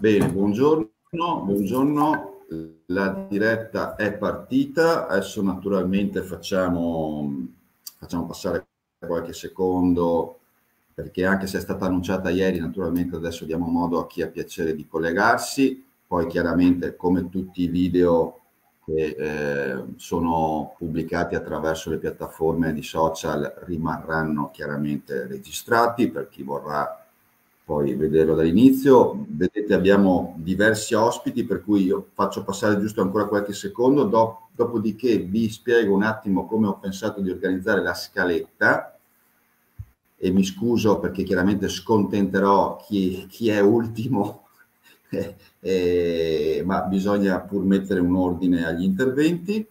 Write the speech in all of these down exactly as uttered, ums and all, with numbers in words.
Bene, buongiorno, buongiorno, la diretta è partita, adesso naturalmente facciamo, facciamo passare qualche secondo, perché anche se è stata annunciata ieri, naturalmente adesso diamo modo a chi ha piacere di collegarsi, poi chiaramente come tutti i video che eh, sono pubblicati attraverso le piattaforme di social rimarranno chiaramente registrati per chi vorrà poi vederlo dall'inizio. Vedete, abbiamo diversi ospiti, per cui io faccio passare giusto ancora qualche secondo, do, dopodiché vi spiego un attimo come ho pensato di organizzare la scaletta e mi scuso perché chiaramente scontenterò chi, chi è ultimo, eh, eh, ma bisogna pur mettere un ordine agli interventi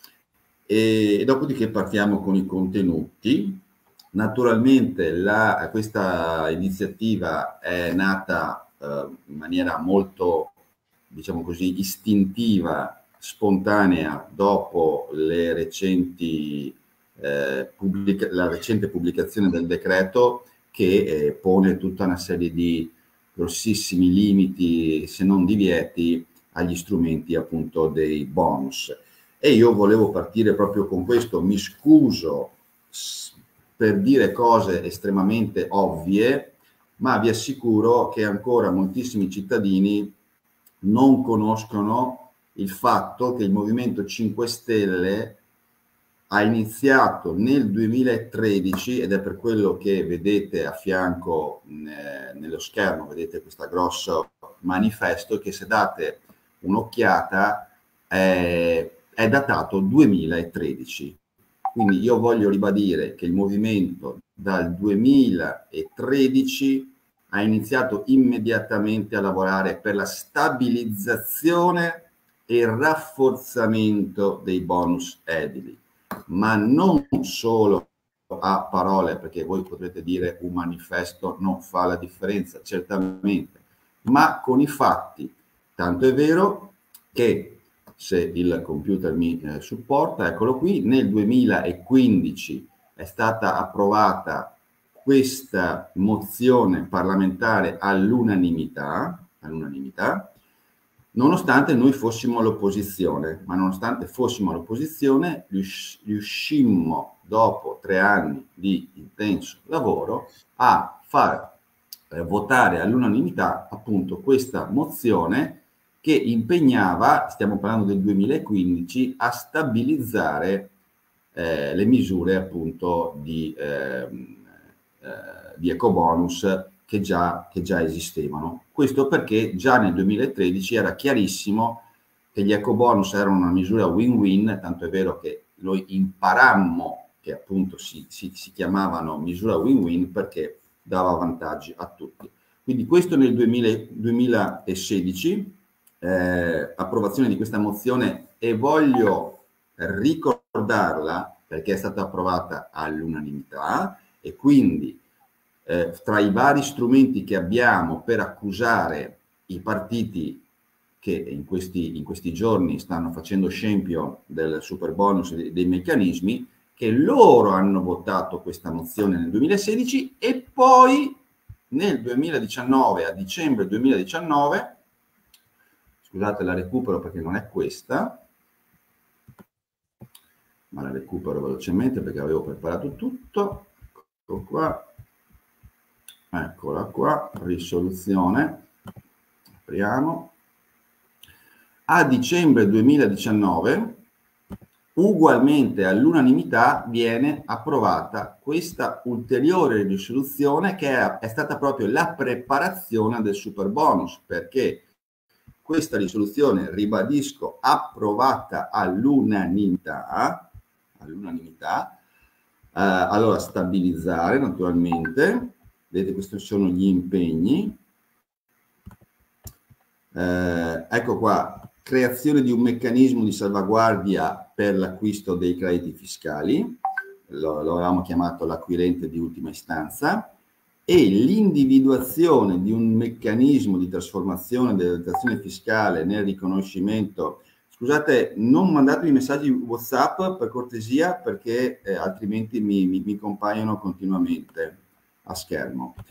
e, e dopodiché partiamo con i contenuti. Naturalmente la, questa iniziativa è nata eh, in maniera molto, diciamo così, istintiva, spontanea dopo le recenti, eh, pubblica, la recente pubblicazione del decreto che eh, pone tutta una serie di grossissimi limiti, se non divieti, agli strumenti appunto dei bonus. E io volevo partire proprio con questo, mi scuso per dire cose estremamente ovvie, ma vi assicuro che ancora moltissimi cittadini non conoscono il fatto che il Movimento cinque Stelle ha iniziato nel duemilatredici, ed è per quello che vedete a fianco eh, nello schermo, vedete questo grosso manifesto che se date un'occhiata eh, è datato duemilatredici. Quindi io voglio ribadire che il movimento dal duemilatredici ha iniziato immediatamente a lavorare per la stabilizzazione e il rafforzamento dei bonus edili, ma non solo a parole, perché voi potrete dire un manifesto non fa la differenza, certamente, ma con i fatti. Tanto è vero che, se il computer mi eh, supporta, eccolo qui, nel duemilaquindici è stata approvata questa mozione parlamentare all'unanimità, all'unanimità, nonostante noi fossimo all'opposizione, ma nonostante fossimo all'opposizione rius- riuscimmo dopo tre anni di intenso lavoro a far eh, votare all'unanimità appunto questa mozione che impegnava, stiamo parlando del duemilaquindici, a stabilizzare eh, le misure appunto di, eh, eh, di ecobonus che già, che già esistevano. Questo perché già nel duemilatredici era chiarissimo che gli ecobonus erano una misura win-win, tanto è vero che noi imparammo che appunto si, si, si chiamavano misura win-win perché dava vantaggi a tutti. Quindi questo nel duemila, duemilasedici, eh, approvazione di questa mozione, e voglio ricordarla perché è stata approvata all'unanimità e quindi eh, tra i vari strumenti che abbiamo per accusare i partiti che in questi, in questi giorni stanno facendo scempio del super bonus e dei, dei meccanismi, che loro hanno votato questa mozione nel duemilasedici e poi nel duemiladiciannove, a dicembre duemiladiciannove, scusate la recupero perché non è questa, ma la recupero velocemente perché avevo preparato tutto, ecco qua, eccola qua, risoluzione, apriamo, a dicembre duemiladiciannove, ugualmente all'unanimità viene approvata questa ulteriore risoluzione che è, è stata proprio la preparazione del super bonus, perché questa risoluzione, ribadisco, approvata all'unanimità, all'unanimità, eh, allora stabilizzare naturalmente, vedete questi sono gli impegni, eh, ecco qua, creazione di un meccanismo di salvaguardia per l'acquisto dei crediti fiscali, lo, lo avevamo chiamato l'acquirente di ultima istanza, e l'individuazione di un meccanismo di trasformazione della detrazione fiscale nel riconoscimento. Scusate, non mandatemi messaggi WhatsApp per cortesia, perché eh, altrimenti mi, mi, mi compaiono continuamente a schermo.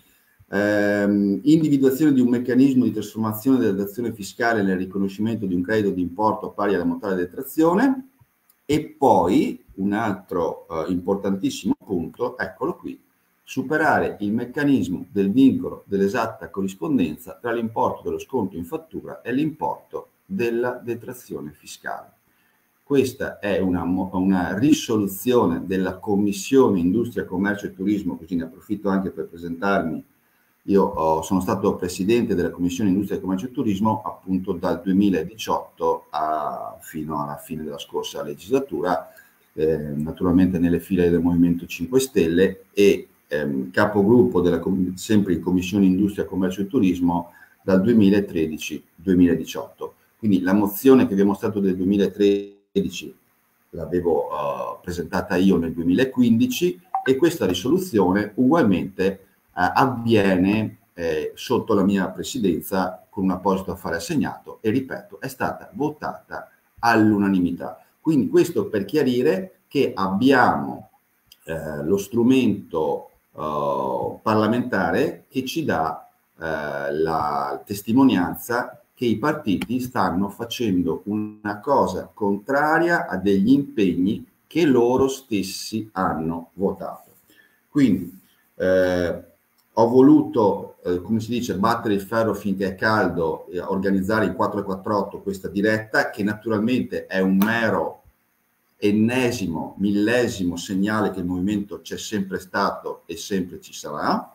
Ehm, individuazione di un meccanismo di trasformazione della detrazione fiscale nel riconoscimento di un credito di importo pari alla modalità di detrazione. E poi un altro eh, importantissimo punto, eccolo qui, superare il meccanismo del vincolo dell'esatta corrispondenza tra l'importo dello sconto in fattura e l'importo della detrazione fiscale. Questa è una, una risoluzione della Commissione Industria, Commercio e Turismo, così ne approfitto anche per presentarmi. Io oh, sono stato presidente della Commissione Industria, Commercio e Turismo appunto dal duemiladiciotto a, fino alla fine della scorsa legislatura, eh, naturalmente nelle file del Movimento cinque Stelle e ehm, capogruppo della, sempre in Commissione Industria, Commercio e Turismo dal duemilatredici duemiladiciotto. Quindi la mozione che abbiamo stato del duemilatredici l'avevo uh, presentata io nel duemilaquindici e questa risoluzione ugualmente Uh, avviene eh, sotto la mia presidenza con un apposito affare assegnato e ripeto è stata votata all'unanimità. Quindi questo per chiarire che abbiamo eh, lo strumento uh, parlamentare che ci dà eh, la testimonianza che i partiti stanno facendo una cosa contraria a degli impegni che loro stessi hanno votato. Quindi eh, ho voluto, eh, come si dice, battere il ferro finché è caldo, e organizzare in quattro quattro otto questa diretta, che naturalmente è un mero ennesimo, millesimo segnale che il movimento c'è sempre stato e sempre ci sarà.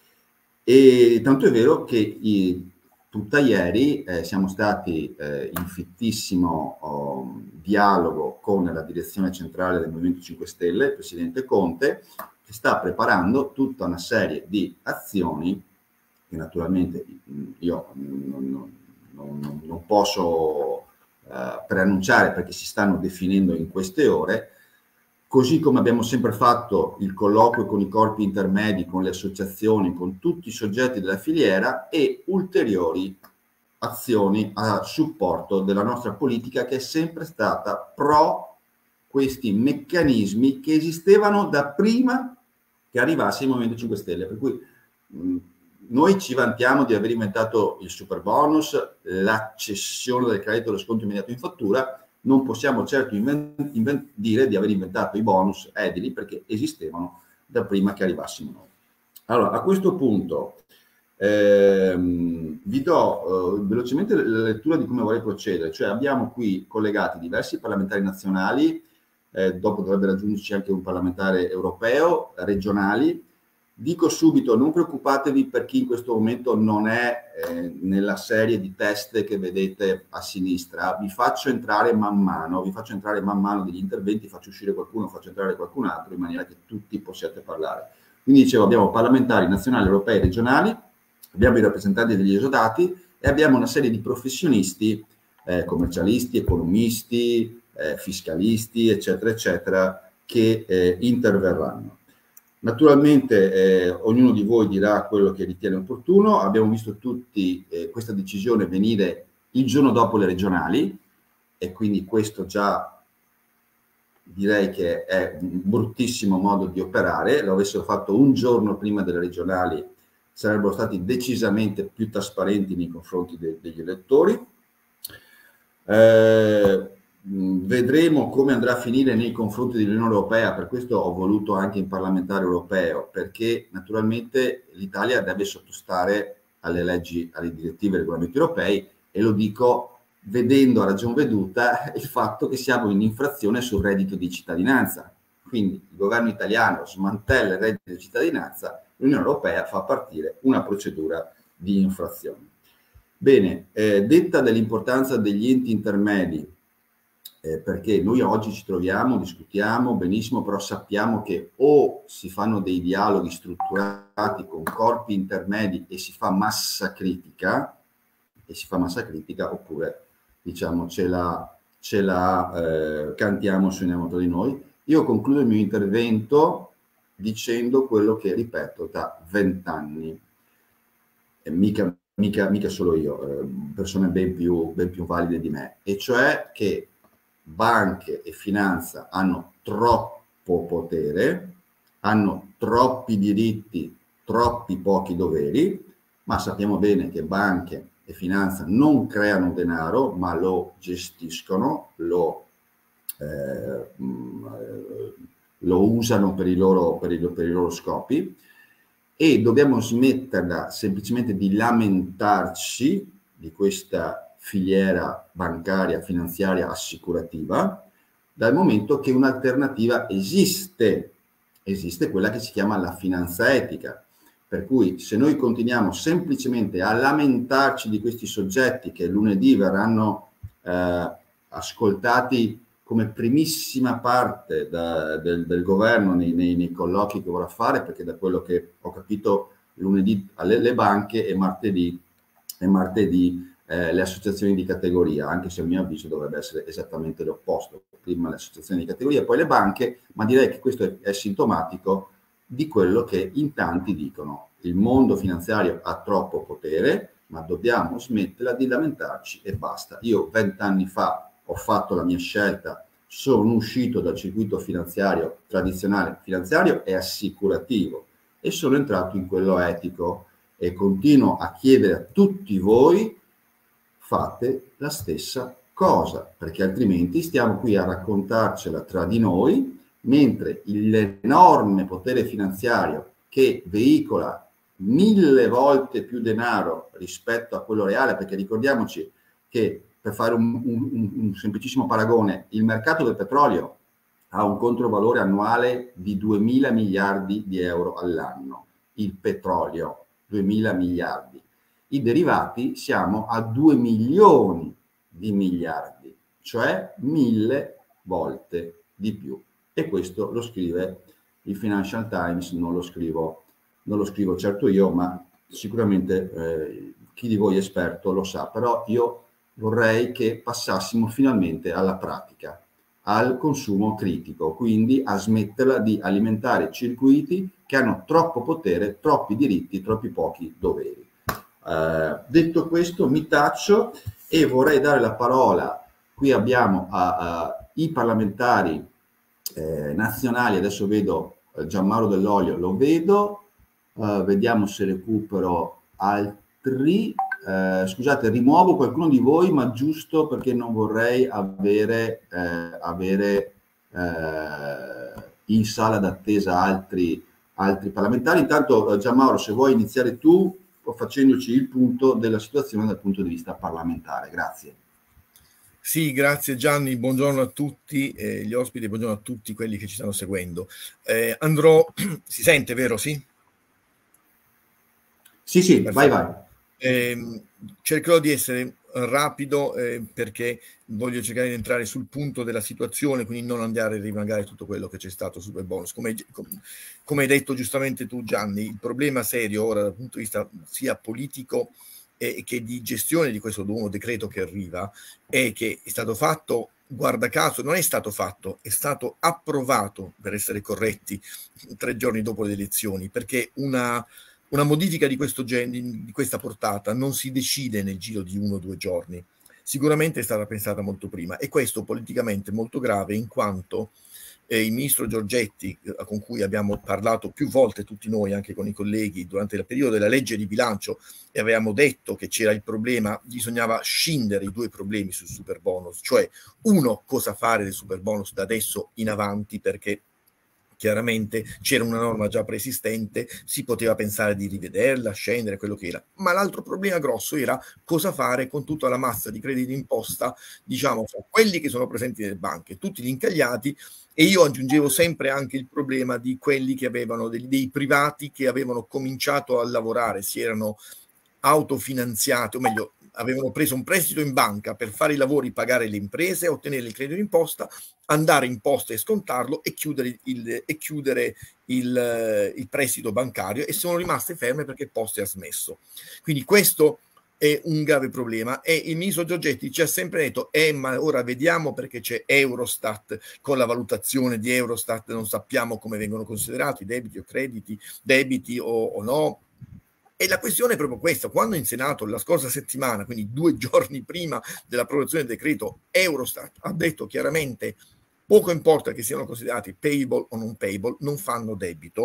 E tanto è vero che i, tutta ieri eh, siamo stati eh, in fittissimo oh, dialogo con la direzione centrale del Movimento cinque Stelle, il presidente Conte, che sta preparando tutta una serie di azioni che naturalmente io non, non, non, non posso eh, preannunciare perché si stanno definendo in queste ore, così come abbiamo sempre fatto il colloquio con i corpi intermedi, con le associazioni, con tutti i soggetti della filiera e ulteriori azioni a supporto della nostra politica che è sempre stata pro questi meccanismi che esistevano da prima che arrivasse il Movimento cinque Stelle, per cui mh, noi ci vantiamo di aver inventato il super bonus, la cessione del credito dello sconto immediato in fattura, non possiamo certo invent- invent- dire di aver inventato i bonus edili perché esistevano da prima che arrivassimo noi. Allora, a questo punto ehm, vi do eh, velocemente la lettura di come vorrei procedere, cioè abbiamo qui collegati diversi parlamentari nazionali, Eh, dopo dovrebbe raggiungerci anche un parlamentare europeo, regionali. Dico subito, non preoccupatevi per chi in questo momento non è eh, nella serie di test che vedete a sinistra, vi faccio entrare man mano, vi faccio entrare man mano degli interventi, faccio uscire qualcuno, faccio entrare qualcun altro in maniera che tutti possiate parlare. Quindi dicevo, abbiamo parlamentari nazionali, europei, regionali, abbiamo i rappresentanti degli esodati e abbiamo una serie di professionisti, eh, commercialisti, economisti, Eh, fiscalisti, eccetera, eccetera, che eh, interverranno. Naturalmente eh, ognuno di voi dirà quello che ritiene opportuno. Abbiamo visto tutti eh, questa decisione venire il giorno dopo le regionali e quindi questo già direi che è un bruttissimo modo di operare. Lo avessero fatto un giorno prima delle regionali sarebbero stati decisamente più trasparenti nei confronti de- degli elettori. Eh, Vedremo come andrà a finire nei confronti dell'Unione Europea, per questo ho voluto anche il parlamentare europeo, perché naturalmente l'Italia deve sottostare alle leggi, alle direttive e ai regolamenti europei e lo dico vedendo a ragion veduta il fatto che siamo in infrazione sul reddito di cittadinanza. Quindi il governo italiano smantella il reddito di cittadinanza, l'Unione Europea fa partire una procedura di infrazione. Bene, eh, detta dell'importanza degli enti intermedi, eh, perché noi oggi ci troviamo, discutiamo benissimo, però sappiamo che o si fanno dei dialoghi strutturati con corpi intermedi e si fa massa critica, e si fa massa critica, oppure diciamo ce la, ce la eh, cantiamo, suoniamo tra di noi. Io concludo il mio intervento dicendo quello che ripeto da vent'anni, e mica, mica, mica solo io, eh, persone ben più, ben più valide di me, e cioè che banche e finanza hanno troppo potere, hanno troppi diritti troppi pochi doveri, ma sappiamo bene che banche e finanza non creano denaro, ma lo gestiscono, lo, eh, lo usano per i loro, per i, per i loro scopi, e dobbiamo smetterla semplicemente di lamentarci di questa filiera bancaria, finanziaria, assicurativa, dal momento che un'alternativa esiste, esiste quella che si chiama la finanza etica. Per cui se noi continuiamo semplicemente a lamentarci di questi soggetti che lunedì verranno eh, ascoltati come primissima parte da, del, del governo nei, nei, nei colloqui che vorrà fare, perché da quello che ho capito lunedì alle le banche e martedì, e martedì eh, le associazioni di categoria, anche se a mio avviso dovrebbe essere esattamente l'opposto, prima le associazioni di categoria, poi le banche, ma direi che questo è, è sintomatico di quello che in tanti dicono. Il mondo finanziario ha troppo potere, ma dobbiamo smetterla di lamentarci e basta. Io vent'anni fa ho fatto la mia scelta, sono uscito dal circuito finanziario tradizionale, finanziario e assicurativo, e sono entrato in quello etico, e continuo a chiedere a tutti voi: fate la stessa cosa, perché altrimenti stiamo qui a raccontarcela tra di noi, mentre l'enorme potere finanziario che veicola mille volte più denaro rispetto a quello reale, perché ricordiamoci che, per fare un, un, un semplicissimo paragone, il mercato del petrolio ha un controvalore annuale di duemila miliardi di euro all'anno, il petrolio duemila miliardi, i derivati siamo a due milioni di miliardi, cioè mille volte di più. E questo lo scrive il Financial Times, non lo scrivo, non lo scrivo certo io, ma sicuramente eh, chi di voi è esperto lo sa. Però io vorrei che passassimo finalmente alla pratica, al consumo critico, quindi a smetterla di alimentare circuiti che hanno troppo potere, troppi diritti, troppi pochi doveri. Eh, detto questo, mi taccio e vorrei dare la parola. Qui abbiamo a, a, i parlamentari eh, nazionali. Adesso vedo eh, Gianmauro Dell'Olio, lo vedo, eh, vediamo se recupero altri. Eh, scusate, rimuovo qualcuno di voi, ma giusto perché non vorrei avere, eh, avere eh, in sala d'attesa altri, altri parlamentari. Intanto eh, Gianmauro, se vuoi iniziare tu facendoci il punto della situazione dal punto di vista parlamentare. Grazie. Sì, grazie Gianni, buongiorno a tutti eh, gli ospiti, buongiorno a tutti quelli che ci stanno seguendo. Eh, andrò, si sente, vero? Sì? Sì, sì, perfetto. Vai, vai. Eh, cercherò di essere rapido eh, perché voglio cercare di entrare sul punto della situazione, quindi non andare a rimangare tutto quello che c'è stato super bonus. Come, come hai detto giustamente tu Gianni, il problema serio ora dal punto di vista sia politico e che di gestione di questo nuovo decreto che arriva è che è stato fatto, guarda caso, non è stato fatto, è stato approvato, per essere corretti, tre giorni dopo le elezioni, perché una, una modifica di, questo genere, di questa portata non si decide nel giro di uno o due giorni, sicuramente è stata pensata molto prima, e questo politicamente è molto grave in quanto Eh, il ministro Giorgetti, eh, con cui abbiamo parlato più volte tutti noi, anche con i colleghi, durante il periodo della legge di bilancio, e avevamo detto che c'era il problema, bisognava scindere i due problemi sul super bonus, cioè uno, cosa fare del super bonus da adesso in avanti, perché chiaramente c'era una norma già preesistente, si poteva pensare di rivederla, scendere, quello che era, ma l'altro problema grosso era cosa fare con tutta la massa di crediti d'imposta, diciamo, quelli che sono presenti nelle banche, tutti gli incagliati. E io aggiungevo sempre anche il problema di quelli che avevano dei, dei privati che avevano cominciato a lavorare, si erano autofinanziati, o meglio, avevano preso un prestito in banca per fare i lavori, pagare le imprese, ottenere il credito d'imposta, andare in posta e scontarlo e chiudere il, e chiudere il, il prestito bancario, e sono rimaste ferme perché Poste ha smesso. Quindi questo è un grave problema, e il ministro Giorgetti ci ha sempre detto eh ma ora vediamo, perché c'è Eurostat, con la valutazione di Eurostat non sappiamo come vengono considerati debiti o crediti, debiti o, o no. E la questione è proprio questa: quando in Senato la scorsa settimana, quindi due giorni prima dell'approvazione del decreto, Eurostat ha detto chiaramente poco importa che siano considerati payable o non payable, non fanno debito,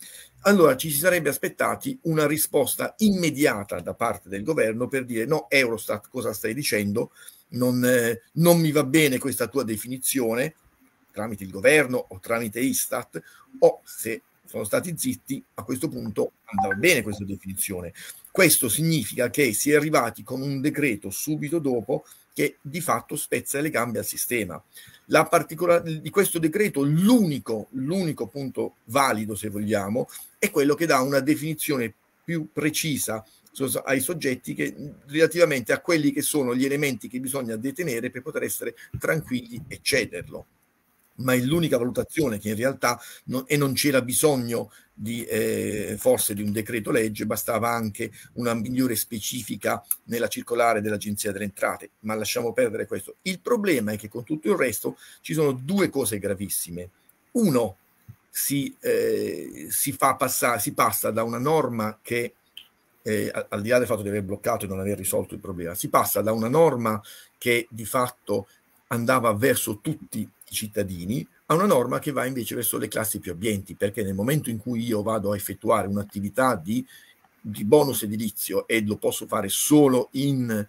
Allora ci si sarebbe aspettati una risposta immediata da parte del governo per dire no, Eurostat, cosa stai dicendo? Non, eh, non mi va bene questa tua definizione, tramite il governo o tramite Istat, o se sono stati zitti, a questo punto andava bene questa definizione. Questo significa che si è arrivati con un decreto subito dopo che di fatto spezza le gambe al sistema. La particolare di questo decreto, l'unico, l'unico punto valido, se vogliamo, è quello che dà una definizione più precisa ai soggetti che, relativamente a quelli che sono gli elementi che bisogna detenere per poter essere tranquilli e cederlo. Ma è l'unica valutazione che in realtà non, e non c'era bisogno di eh, forse di un decreto legge, bastava anche una migliore specifica nella circolare dell'Agenzia delle Entrate, ma lasciamo perdere questo. Il problema è che con tutto il resto ci sono due cose gravissime. Uno, si, eh, si fa passare, si passa da una norma che eh, al di là del fatto di aver bloccato e non aver risolto il problema, si passa da una norma che di fatto andava verso tutti i cittadini a una norma che va invece verso le classi più abbienti, perché nel momento in cui io vado a effettuare un'attività di, di bonus edilizio e lo posso fare solo in,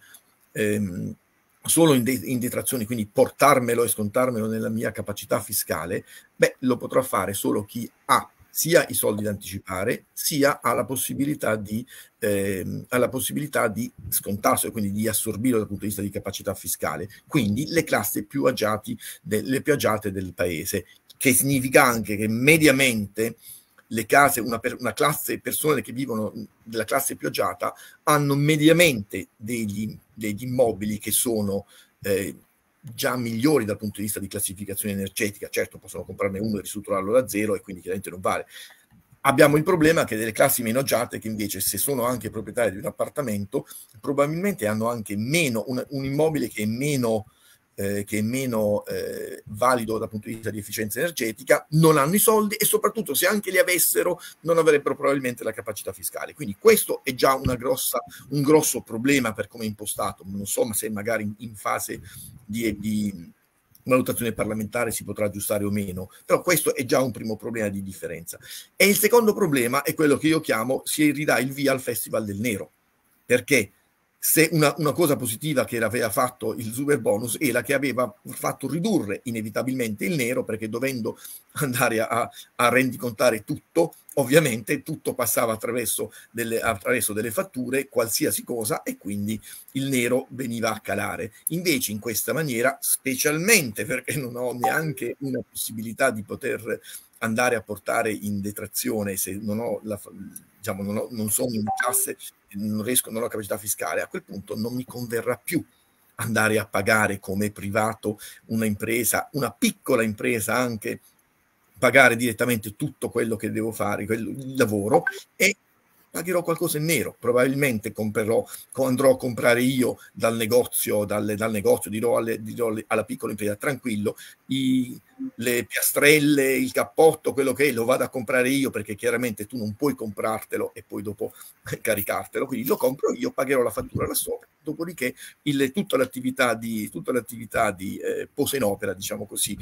ehm, solo in, de in detrazioni, quindi portarmelo e scontarmelo nella mia capacità fiscale, beh, lo potrà fare solo chi ha sia i soldi da anticipare, sia ha la possibilità di, eh, ha la possibilità di scontarselo, quindi di assorbirlo dal punto di vista di capacità fiscale. Quindi le classi più agiate, le più agiate del paese, che significa anche che mediamente le case, una, per, una classe, persone che vivono della classe più agiata, hanno mediamente degli, degli immobili che sono eh, già migliori dal punto di vista di classificazione energetica. Certo, possono comprarne uno e ristrutturarlo da zero e quindi chiaramente non vale. Abbiamo il problema che delle classi meno agiate, che invece se sono anche proprietari di un appartamento, probabilmente hanno anche meno, un, un immobile che è meno, eh, che è meno eh, valido dal punto di vista di efficienza energetica, non hanno i soldi e soprattutto se anche li avessero non avrebbero probabilmente la capacità fiscale. Quindi questo è già una grossa, un grosso problema per come è impostato. Non so se magari in, in fase di, di valutazione parlamentare si potrà aggiustare o meno, però questo è già un primo problema di differenza. E il secondo problema è quello che io chiamo si ridà il via al Festival del Nero, perché se una, una cosa positiva che aveva fatto il super bonus era che aveva fatto ridurre inevitabilmente il nero, perché dovendo andare a, a rendicontare tutto, ovviamente tutto passava attraverso delle, attraverso delle fatture, qualsiasi cosa, e quindi il nero veniva a calare. Invece in questa maniera, specialmente perché non ho neanche una possibilità di poter andare a portare in detrazione se non ho la, diciamo, non, ho, non sono in classe, non riesco, non ho capacità fiscale, a quel punto non mi converrà più andare a pagare come privato una impresa, una piccola impresa anche, pagare direttamente tutto quello che devo fare, quello, il lavoro, e pagherò qualcosa in nero. Probabilmente comprerò, andrò a comprare io dal negozio, dal, dal negozio dirò, alle, dirò alla piccola impresa, tranquillo, i, le piastrelle, il cappotto, quello che è, lo vado a comprare io, perché chiaramente tu non puoi comprartelo e poi dopo caricartelo, quindi lo compro io, pagherò la fattura là sopra, dopodiché il, tutta l'attività di, tutta l'attività di eh, posa in opera, diciamo così,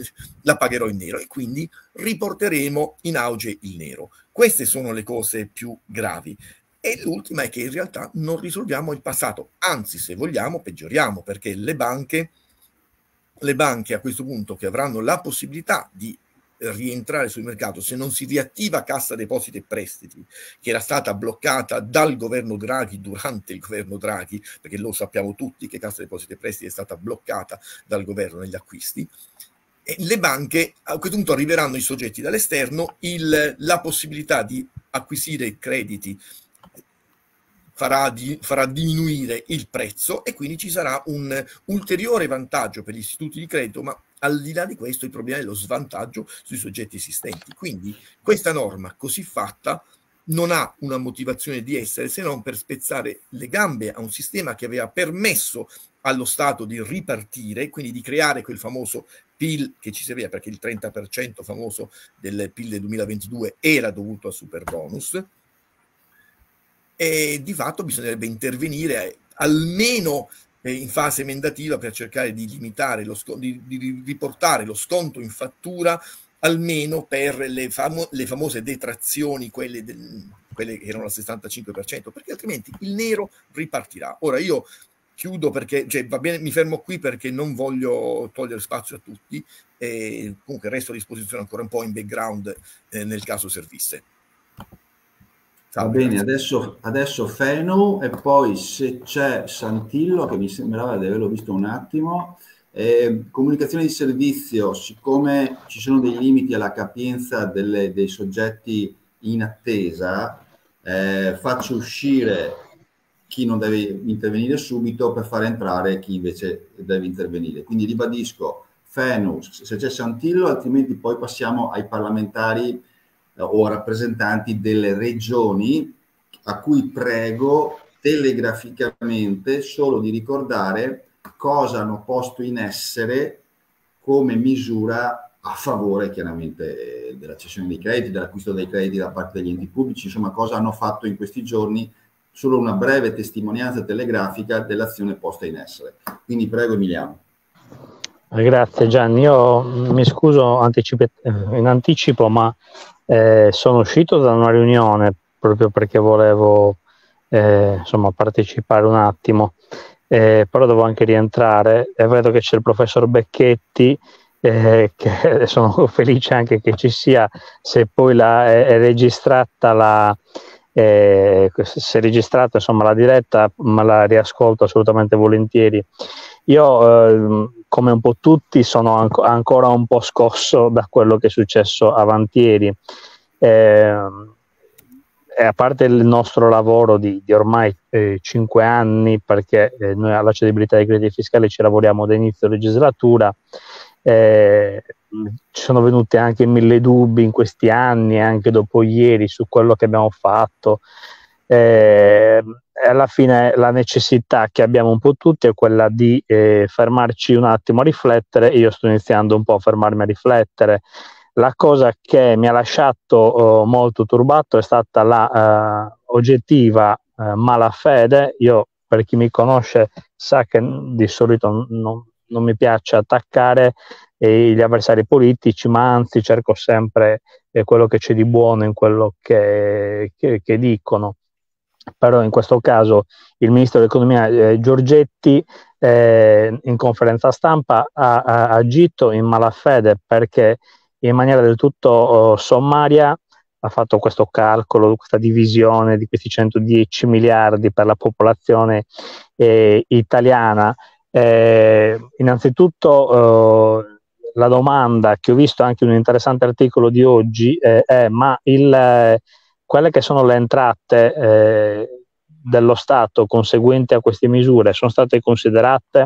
la pagherò in nero, e quindi riporteremo in auge il nero. Queste sono le cose più gravi. E l'ultima è che in realtà non risolviamo il passato, anzi, se vogliamo, peggioriamo, perché le banche, le banche a questo punto, che avranno la possibilità di rientrare sul mercato, se non si riattiva Cassa Depositi e Prestiti, che era stata bloccata dal governo Draghi durante il governo Draghi, perché lo sappiamo tutti che Cassa Depositi e Prestiti è stata bloccata dal governo negli acquisti, e le banche a questo punto arriveranno i soggetti dall'esterno, la possibilità di acquisire crediti farà, di, farà diminuire il prezzo, e quindi ci sarà un ulteriore vantaggio per gli istituti di credito, ma al di là di questo il problema è lo svantaggio sui soggetti esistenti. Quindi questa norma così fatta non ha una motivazione di essere se non per spezzare le gambe a un sistema che aveva permesso allo Stato di ripartire, quindi di creare quel famoso P I L che ci serviva, perché il trenta per cento famoso del P I L del duemilaventidue era dovuto al super bonus, e di fatto bisognerebbe intervenire almeno in fase emendativa per cercare di limitare lo sconto, di, di riportare lo sconto in fattura almeno per le, famo- le famose detrazioni, quelle, del, quelle che erano al sessantacinque per cento, perché altrimenti il nero ripartirà. Ora io chiudo perché, cioè, va bene, mi fermo qui perché non voglio togliere spazio a tutti, e comunque resto a disposizione ancora un po' in background eh, nel caso servisse. Va bene, adesso, adesso Fenu, e poi se c'è Santillo, che mi sembrava di averlo visto un attimo. Eh, comunicazione di servizio, siccome ci sono dei limiti alla capienza delle, dei soggetti in attesa, eh, faccio uscire chi non deve intervenire subito per far entrare chi invece deve intervenire. Quindi ribadisco, Fenu, se c'è Santillo, altrimenti poi passiamo ai parlamentari o rappresentanti delle regioni, a cui prego telegraficamente solo di ricordare cosa hanno posto in essere come misura a favore chiaramente della cessione dei crediti, dell'acquisto dei crediti da parte degli enti pubblici, insomma cosa hanno fatto in questi giorni, solo una breve testimonianza telegrafica dell'azione posta in essere. Quindi prego Emiliano. Grazie Gianni, io mi scuso anticipi- in anticipo, ma eh, sono uscito da una riunione proprio perché volevo eh, insomma partecipare un attimo, eh, però devo anche rientrare e vedo che c'è il professor Becchetti, eh, che sono felice anche che ci sia, se poi la, è, è registrata la eh, se è registrata insomma la diretta, ma la riascolto assolutamente volentieri. Io eh, come un po' tutti sono anco, ancora un po' scosso da quello che è successo avantieri, eh, e a parte il nostro lavoro di, di ormai eh, cinque anni, perché eh, noi alla cedibilità dei crediti fiscali ci lavoriamo da inizio legislatura, eh, ci sono venuti anche mille dubbi in questi anni, anche dopo ieri, su quello che abbiamo fatto. Eh, alla fine la necessità che abbiamo un po' tutti è quella di eh, fermarci un attimo a riflettere. Io sto iniziando un po' a fermarmi a riflettere. La cosa che mi ha lasciato uh, molto turbato è stata la uh, oggettiva uh, malafede. Io, per chi mi conosce, sa che di solito non, non mi piace attaccare eh, gli avversari politici, ma anzi cerco sempre eh, quello che c'è di buono in quello che, che, che dicono. Però in questo caso il ministro dell'economia eh, Giorgetti eh, in conferenza stampa ha, ha agito in malafede, perché in maniera del tutto oh, sommaria ha fatto questo calcolo, questa divisione di questi centodieci miliardi per la popolazione eh, italiana. Eh, innanzitutto eh, la domanda che ho visto anche in un interessante articolo di oggi eh, è ma il, eh, quelle che sono le entrate eh, dello Stato conseguenti a queste misure sono state considerate?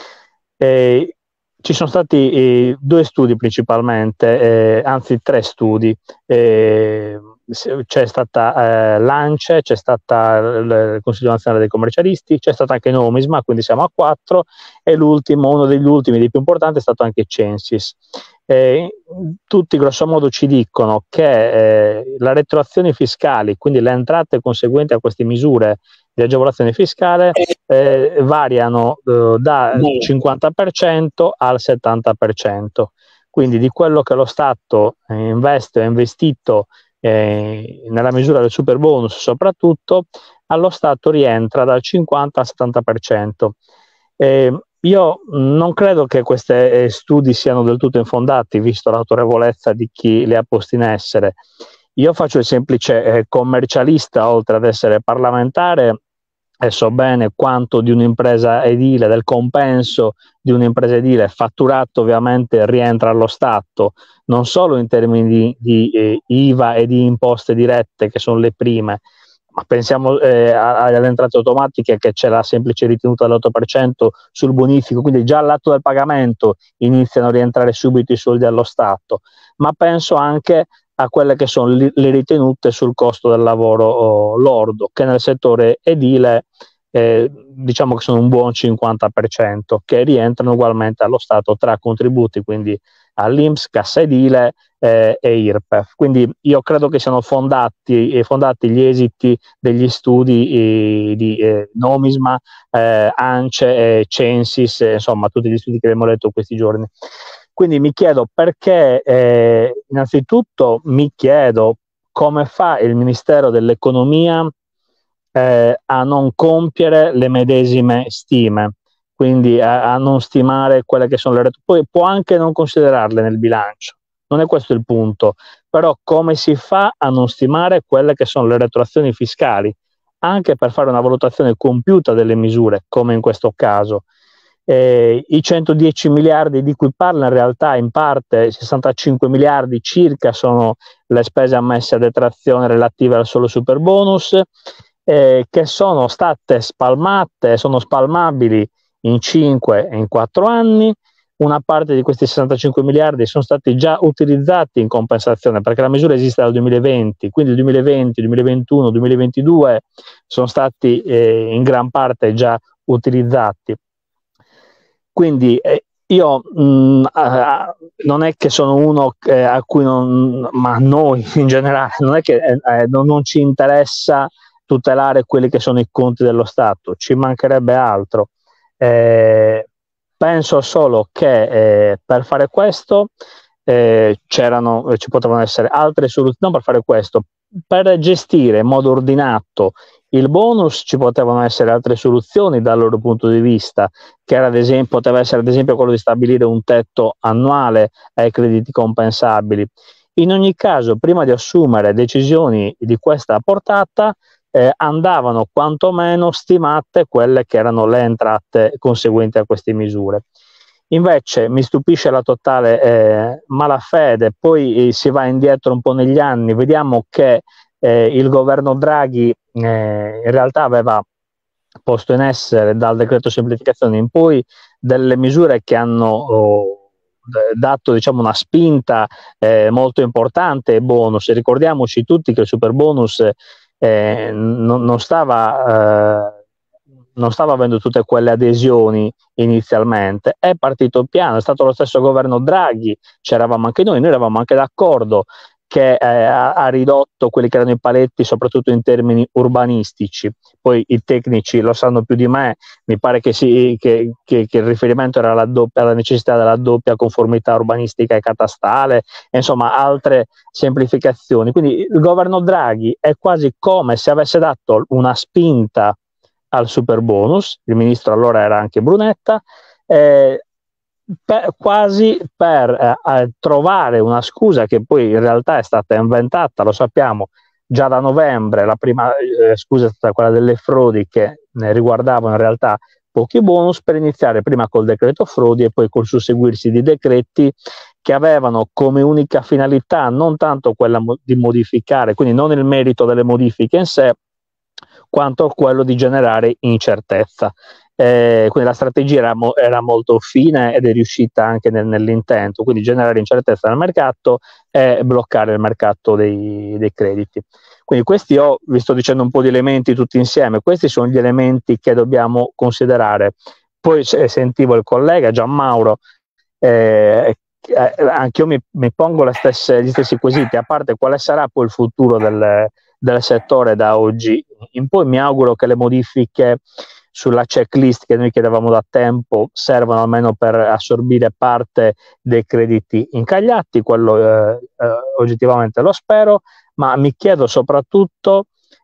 Eh, ci sono stati eh, due studi principalmente, eh, anzi tre studi. Eh, c'è stata eh, l'ANCE, c'è stata il Consiglio Nazionale dei Commercialisti, c'è stata anche Nomisma, quindi siamo a quattro, e l'ultimo, uno degli ultimi, dei più importanti, è stato anche Censis. Eh, tutti grosso modo ci dicono che eh, le retroazioni fiscali, quindi le entrate conseguenti a queste misure di agevolazione fiscale, eh, variano eh, dal cinquanta per cento al settanta per cento. Quindi di quello che lo Stato eh, investe o ha investito eh, nella misura del super bonus soprattutto, allo Stato rientra dal cinquanta al settanta per cento. Eh, io non credo che questi eh, studi siano del tutto infondati, visto l'autorevolezza di chi li ha posti in essere. Io faccio il semplice eh, commercialista, oltre ad essere parlamentare, e so bene quanto di un'impresa edile, del compenso di un'impresa edile fatturato ovviamente rientra allo Stato, non solo in termini di, di eh, I V A e di imposte dirette, che sono le prime, ma pensiamo eh, alle entrate automatiche, che c'è la semplice ritenuta dell'otto per cento sul bonifico, quindi già all'atto del pagamento iniziano a rientrare subito i soldi allo Stato, ma penso anche a quelle che sono le ritenute sul costo del lavoro oh, lordo, che nel settore edile eh, diciamo che sono un buon cinquanta per cento, che rientrano ugualmente allo Stato tra contributi, quindi all'I N P S, cassa edile eh, e I R P E F. Quindi io credo che siano fondati, eh, fondati gli esiti degli studi eh, di eh, Nomisma, eh, ANCE, eh, Censis, eh, insomma tutti gli studi che abbiamo letto questi giorni. Quindi mi chiedo perché, eh, innanzitutto mi chiedo come fa il Ministero dell'Economia eh, a non compiere le medesime stime, quindi a, a non stimare quelle che sono le retroazioni. Poi può anche non considerarle nel bilancio, non è questo il punto, però come si fa a non stimare quelle che sono le retroazioni fiscali, anche per fare una valutazione compiuta delle misure, come in questo caso. Eh, i centodieci miliardi di cui parla in realtà in parte sessantacinque miliardi circa sono le spese ammesse a detrazione relative al solo superbonus, eh, che sono state spalmate, sono spalmabili in cinque e in quattro anni. Una parte di questi sessantacinque miliardi sono stati già utilizzati in compensazione, perché la misura esiste dal duemilaventi, quindi il duemilaventi, duemilaventuno, duemilaventidue sono stati eh, in gran parte già utilizzati. Quindi eh, io mh, eh, non è che sono uno eh, a cui non, ma a noi in generale, non è che eh, non, non ci interessa tutelare quelli che sono i conti dello Stato, ci mancherebbe altro. Eh, penso solo che eh, per fare questo eh, c'erano, ci potevano essere altre soluzioni, non per fare questo, per gestire in modo ordinato il bonus ci potevano essere altre soluzioni dal loro punto di vista, che era ad esempio, poteva essere ad esempio quello di stabilire un tetto annuale ai crediti compensabili. In ogni caso, prima di assumere decisioni di questa portata, eh, andavano quantomeno stimate quelle che erano le entrate conseguenti a queste misure. Invece mi stupisce la totale eh, malafede, poi eh, si va indietro un po' negli anni, vediamo che eh, il governo Draghi eh, in realtà aveva posto in essere dal decreto semplificazione in poi delle misure che hanno oh, dato diciamo una spinta eh, molto importante ai bonus. Ricordiamoci tutti che il super bonus eh, non, non stava eh, non stava avendo tutte quelle adesioni inizialmente, è partito piano, è stato lo stesso governo Draghi, c'eravamo anche noi, noi eravamo anche d'accordo che eh, ha, ha ridotto quelli che erano i paletti soprattutto in termini urbanistici. Poi i tecnici lo sanno più di me, mi pare che, si, che, che, che il riferimento era alla, doppia, alla necessità della doppia conformità urbanistica e catastale, e insomma altre semplificazioni. Quindi il governo Draghi è quasi come se avesse dato una spinta al super bonus, il ministro allora era anche Brunetta, eh, per, quasi per eh, trovare una scusa che poi in realtà è stata inventata, lo sappiamo, già da novembre. La prima eh, scusa è stata quella delle frodi che ne riguardavano in realtà pochi bonus, per iniziare prima col decreto frodi e poi col susseguirsi di decreti che avevano come unica finalità non tanto quella mo- di modificare, quindi non il merito delle modifiche in sé, quanto quello di generare incertezza. Eh, quindi la strategia era, mo- era molto fine ed è riuscita anche nel- nell'intento, quindi generare incertezza nel mercato e bloccare il mercato dei, dei crediti. Quindi questi, io vi sto dicendo un po' di elementi tutti insieme, questi sono gli elementi che dobbiamo considerare. Poi eh, sentivo il collega Gianmauro, eh, eh, anche io mi, mi pongo le stesse, gli stessi quesiti, a parte quale sarà poi il futuro del, del settore da oggi in poi. Mi auguro che le modifiche sulla checklist che noi chiedevamo da tempo servano almeno per assorbire parte dei crediti incagliati, quello eh, eh, oggettivamente lo spero, ma mi chiedo soprattutto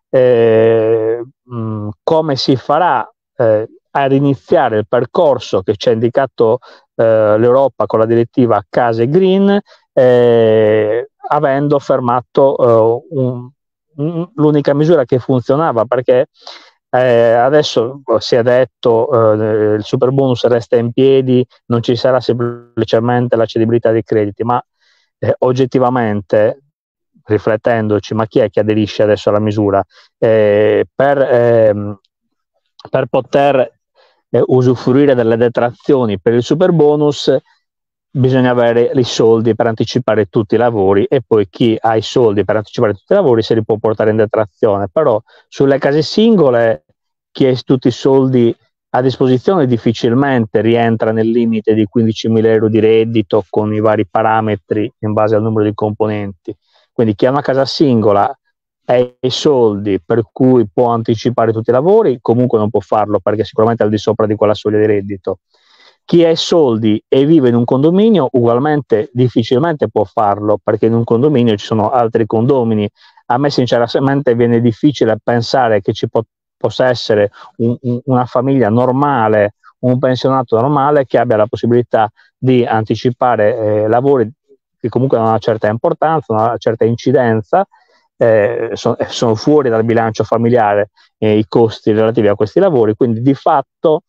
eh, mh, come si farà eh, ad iniziare il percorso che ci ha indicato eh, l'Europa con la direttiva Case Green, eh, avendo fermato eh, un l'unica misura che funzionava, perché eh, adesso si è detto eh, il super bonus resta in piedi, non ci sarà semplicemente la cedibilità dei crediti, ma eh, oggettivamente riflettendoci, ma chi è che aderisce adesso alla misura? Eh, per, ehm, per poter eh, usufruire delle detrazioni per il super bonus bisogna avere i soldi per anticipare tutti i lavori, e poi chi ha i soldi per anticipare tutti i lavori se li può portare in detrazione. Però sulle case singole chi ha tutti i soldi a disposizione difficilmente rientra nel limite di quindicimila euro di reddito con i vari parametri in base al numero di componenti. Quindi chi ha una casa singola ha i soldi per cui può anticipare tutti i lavori, comunque non può farlo perché sicuramente è al di sopra di quella soglia di reddito. chi ha i soldi e vive in un condominio ugualmente difficilmente può farlo, perché in un condominio ci sono altri condomini. A me sinceramente viene difficile pensare che ci po- possa essere un, un, una famiglia normale, un pensionato normale che abbia la possibilità di anticipare eh, lavori che comunque hanno una certa importanza, una certa incidenza, eh, sono, sono fuori dal bilancio familiare eh, i costi relativi a questi lavori, quindi di fatto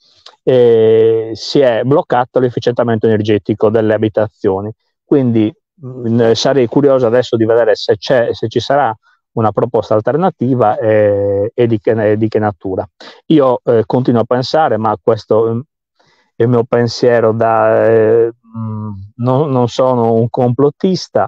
eh, si è bloccato l'efficientamento energetico delle abitazioni. Quindi mh, sarei curioso adesso di vedere se, c'è, se ci sarà una proposta alternativa eh, e di che, di che natura. Io eh, continuo a pensare, ma questo è il mio pensiero da... Eh, non, non sono un complottista,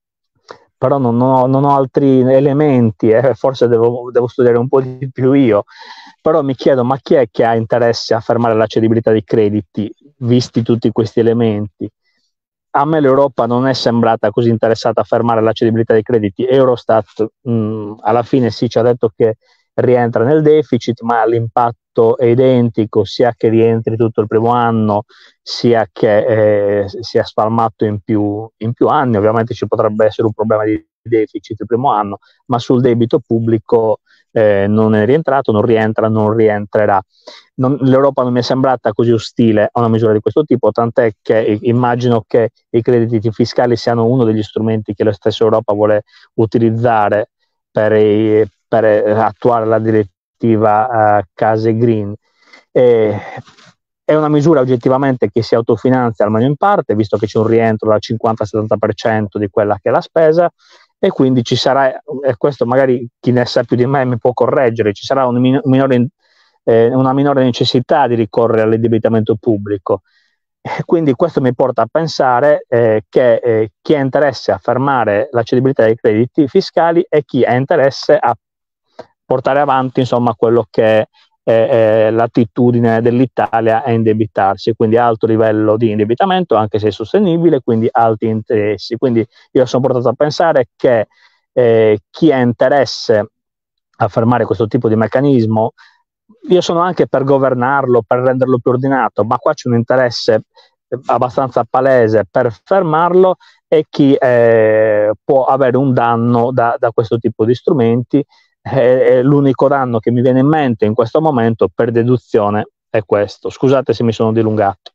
però non ho, non ho altri elementi, eh, forse devo, devo studiare un po' di più io, però mi chiedo, ma chi è che ha interesse a fermare la cedibilità dei crediti, visti tutti questi elementi? A me l'Europa non è sembrata così interessata a fermare la cedibilità dei crediti. Eurostat mh, alla fine sì ci ha detto che rientra nel deficit, ma l'impatto è identico, sia che rientri tutto il primo anno, sia che eh, sia spalmato in più, in più anni. Ovviamente ci potrebbe essere un problema di deficit il primo anno, ma sul debito pubblico eh, non è rientrato, non rientra, non rientrerà. Non, L'Europa non mi è sembrata così ostile a una misura di questo tipo, tant'è che immagino che i crediti fiscali siano uno degli strumenti che la stessa Europa vuole utilizzare per, i, per attuare la direttiva uh, Case Green. E, è una misura oggettivamente che si autofinanzia almeno in parte, visto che c'è un rientro dal cinquanta settanta per cento di quella che è la spesa, e quindi ci sarà, e questo magari chi ne sa più di me mi può correggere, ci sarà un min- minore, eh, una minore necessità di ricorrere all'indebitamento pubblico. E quindi questo mi porta a pensare eh, che eh, chi ha interesse a fermare la cedibilità dei crediti fiscali e chi ha interesse a portare avanti insomma quello che è eh, l'attitudine dell'Italia a indebitarsi, quindi alto livello di indebitamento anche se è sostenibile, quindi alti interessi. Quindi io sono portato a pensare che eh, chi ha interesse a fermare questo tipo di meccanismo, io sono anche per governarlo, per renderlo più ordinato, ma qua c'è un interesse abbastanza palese per fermarlo, e chi eh, può avere un danno da, da questo tipo di strumenti. Eh, l'unico danno che mi viene in mente in questo momento per deduzione è questo. Scusate se mi sono dilungato.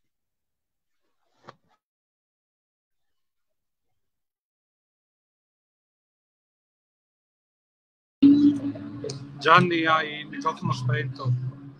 Gianni, hai il microfono spento.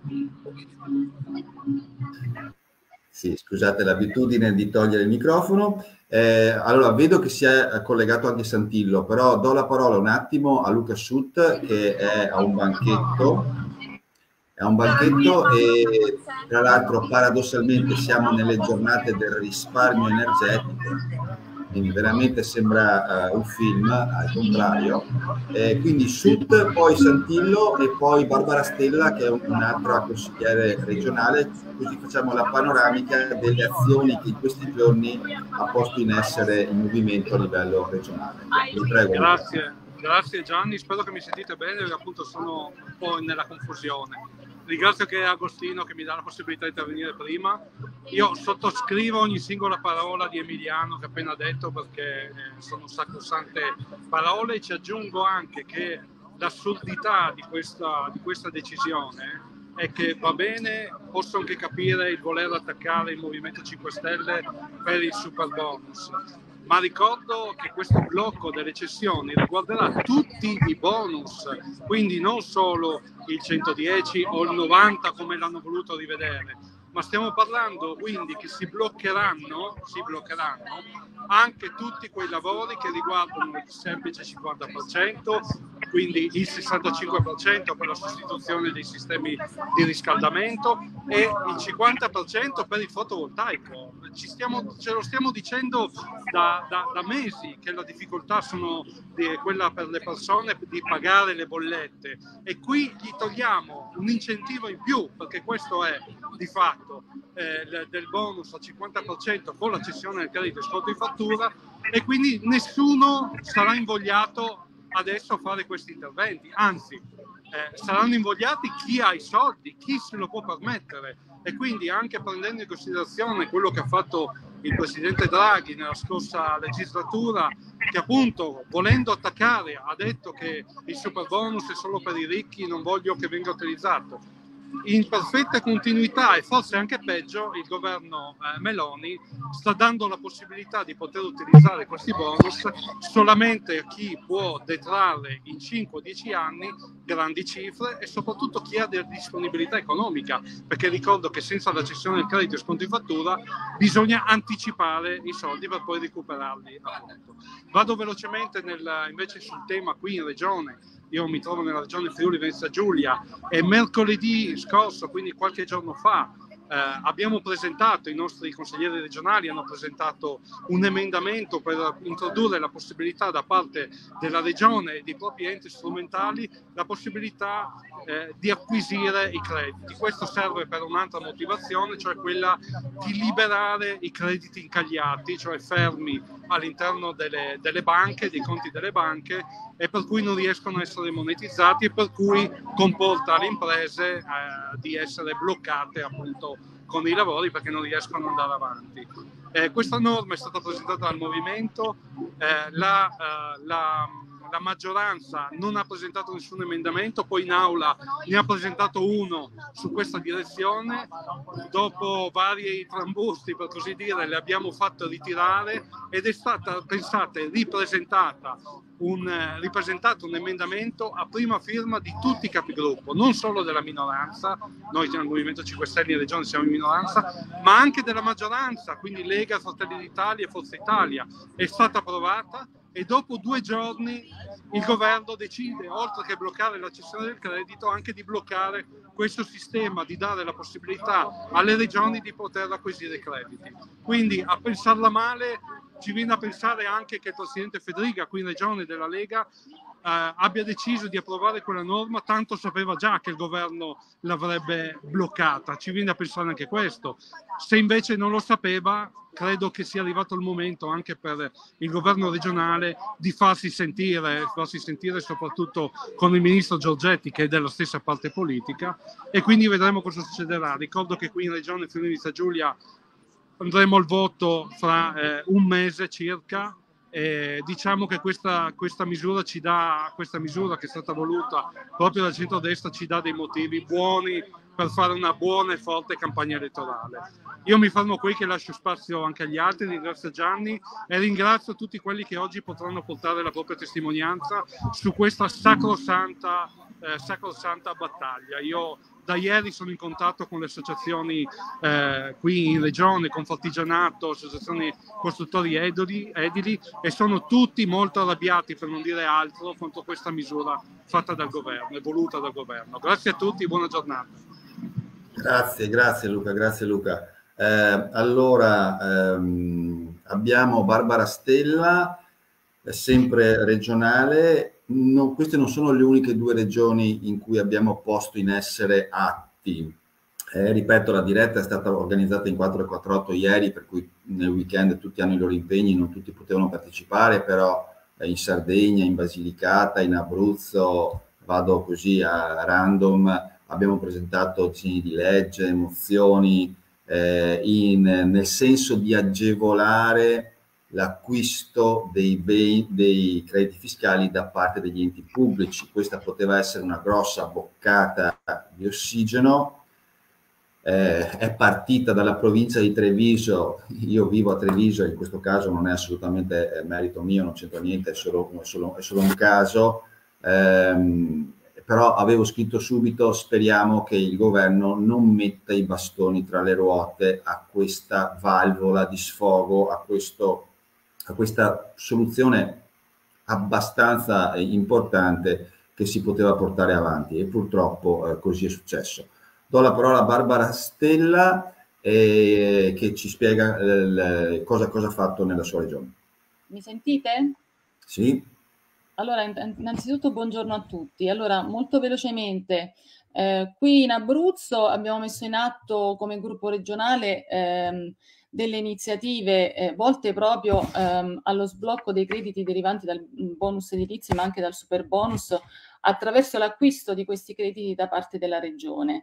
Sì, scusate l'abitudine di togliere il microfono. Eh, allora, vedo che si è collegato anche Santillo, però do la parola un attimo a Luca Schutt, che è a un banchetto. È a un banchetto e tra l'altro paradossalmente siamo nelle giornate del risparmio energetico, quindi veramente sembra uh, un film, al contrario. Eh, quindi Schutt, poi Santillo e poi Barbara Stella, che è un, un'altra consigliere regionale, così facciamo la panoramica delle azioni che in questi giorni ha posto in essere il movimento a livello regionale. Vi prego. Grazie, grazie Gianni, spero che mi sentite bene, perché appunto sono un po' nella confusione. Ringrazio che Agostino che mi dà la possibilità di intervenire prima. Io sottoscrivo ogni singola parola di Emiliano che ha appena detto, perché sono sacrosante parole, e ci aggiungo anche che l'assurdità di questa, di questa decisione è che va bene, posso anche capire il voler attaccare il Movimento cinque Stelle per il super bonus, ma ricordo che questo blocco delle cessioni riguarderà tutti i bonus, quindi non solo il centodieci o il novanta come l'hanno voluto rivedere, ma stiamo parlando quindi che si bloccheranno, si bloccheranno anche tutti quei lavori che riguardano il semplice cinquanta per cento, quindi il sessantacinque per cento per la sostituzione dei sistemi di riscaldamento e il cinquanta per cento per il fotovoltaico. Ci stiamo, ce lo stiamo dicendo da, da, da mesi che la difficoltà sono di, quella per le persone di pagare le bollette, e qui gli togliamo un incentivo in più, perché questo è di fatto eh, del bonus al cinquanta per cento con la cessione del credito e sconto in fattura, e quindi nessuno sarà invogliato adesso a fare questi interventi, anzi eh, saranno invogliati chi ha i soldi, chi se lo può permettere, e quindi anche prendendo in considerazione quello che ha fatto il presidente Draghi nella scorsa legislatura, che appunto volendo attaccare ha detto che il super bonus è solo per i ricchi, non voglio che venga utilizzato. In perfetta continuità e forse anche peggio, il governo eh, Meloni sta dando la possibilità di poter utilizzare questi bonus solamente a chi può detrarre in cinque o dieci anni grandi cifre e soprattutto chi ha della disponibilità economica, perché ricordo che senza la cessione del credito e sconto in fattura bisogna anticipare i soldi per poi recuperarli, appunto. Vado velocemente nel, invece sul tema qui in regione. Io mi trovo nella regione Friuli Venezia Giulia e mercoledì scorso, quindi qualche giorno fa, eh, abbiamo presentato, i nostri consiglieri regionali hanno presentato un emendamento per introdurre la possibilità da parte della regione e dei propri enti strumentali la possibilità eh, di acquisire i crediti. Questo serve per un'altra motivazione, cioè quella di liberare i crediti incagliati, cioè fermi all'interno delle, delle banche, dei conti delle banche, e per cui non riescono a essere monetizzati e per cui comporta alle imprese eh, di essere bloccate appunto con i lavori perché non riescono ad andare avanti. Eh, questa norma è stata presentata dal movimento, eh, la, eh, la, la maggioranza non ha presentato nessun emendamento, poi in aula ne ha presentato uno su questa direzione, dopo vari trambusti per così dire le abbiamo fatto ritirare ed è stata, pensate, ripresentata un, eh, ripresentato un emendamento a prima firma di tutti i capigruppo, non solo della minoranza, noi nel Movimento cinque Stelle in Regione siamo in minoranza, ma anche della maggioranza, quindi Lega, Fratelli d'Italia e Forza Italia. È stata approvata e dopo due giorni il governo decide, oltre che bloccare la cessione del credito, anche di bloccare questo sistema, di dare la possibilità alle regioni di poter acquisire i crediti. Quindi a pensarla male ci viene a pensare anche che il presidente Fedriga qui in regione della Lega eh, abbia deciso di approvare quella norma, tanto sapeva già che il governo l'avrebbe bloccata. Ci viene a pensare anche questo. Se invece non lo sapeva, credo che sia arrivato il momento anche per il governo regionale di farsi sentire, farsi sentire soprattutto con il ministro Giorgetti, che è della stessa parte politica, e quindi vedremo cosa succederà. Ricordo che qui in regione Friuli Venezia Giulia andremo al voto fra eh, un mese circa. Eh, diciamo che questa, questa misura ci dà, questa misura che è stata voluta proprio dal centrodestra ci dà dei motivi buoni per fare una buona e forte campagna elettorale. Io mi fermo qui, che lascio spazio anche agli altri, ringrazio Gianni e ringrazio tutti quelli che oggi potranno portare la propria testimonianza su questa sacrosanta, eh, sacrosanta battaglia. Io da ieri sono in contatto con le associazioni eh, qui in regione, con Fartigianato, associazioni costruttori edili, edili, e sono tutti molto arrabbiati, per non dire altro, contro questa misura fatta dal governo e voluta dal governo. Grazie a tutti, buona giornata. Grazie, grazie Luca, grazie Luca. Eh, allora, ehm, abbiamo Barbara Stella, sempre regionale. No, queste non sono le uniche due regioni in cui abbiamo posto in essere atti. Eh, ripeto, la diretta è stata organizzata in quattro e quarantotto ieri, per cui nel weekend tutti hanno i loro impegni, non tutti potevano partecipare, però eh, in Sardegna, in Basilicata, in Abruzzo, vado così a random, abbiamo presentato disegni di legge, mozioni, eh, in, nel senso di agevolare l'acquisto dei, bei, dei crediti fiscali da parte degli enti pubblici. Questa poteva essere una grossa boccata di ossigeno. Eh, è partita dalla provincia di Treviso, io vivo a Treviso, in questo caso non è assolutamente merito mio, non c'entra niente, è solo, è solo, è solo un caso, eh, però avevo scritto subito: speriamo che il governo non metta i bastoni tra le ruote a questa valvola di sfogo, a questo a questa soluzione abbastanza importante che si poteva portare avanti, e purtroppo eh, così è successo. Do la parola a Barbara Stella eh, che ci spiega eh, cosa, cosa ha fatto nella sua regione. Mi sentite? Sì. Allora, innanzitutto buongiorno a tutti. Allora, molto velocemente, eh, qui in Abruzzo abbiamo messo in atto come gruppo regionale ehm, delle iniziative eh, volte proprio ehm, allo sblocco dei crediti derivanti dal bonus edilizio, ma anche dal super bonus, attraverso l'acquisto di questi crediti da parte della regione.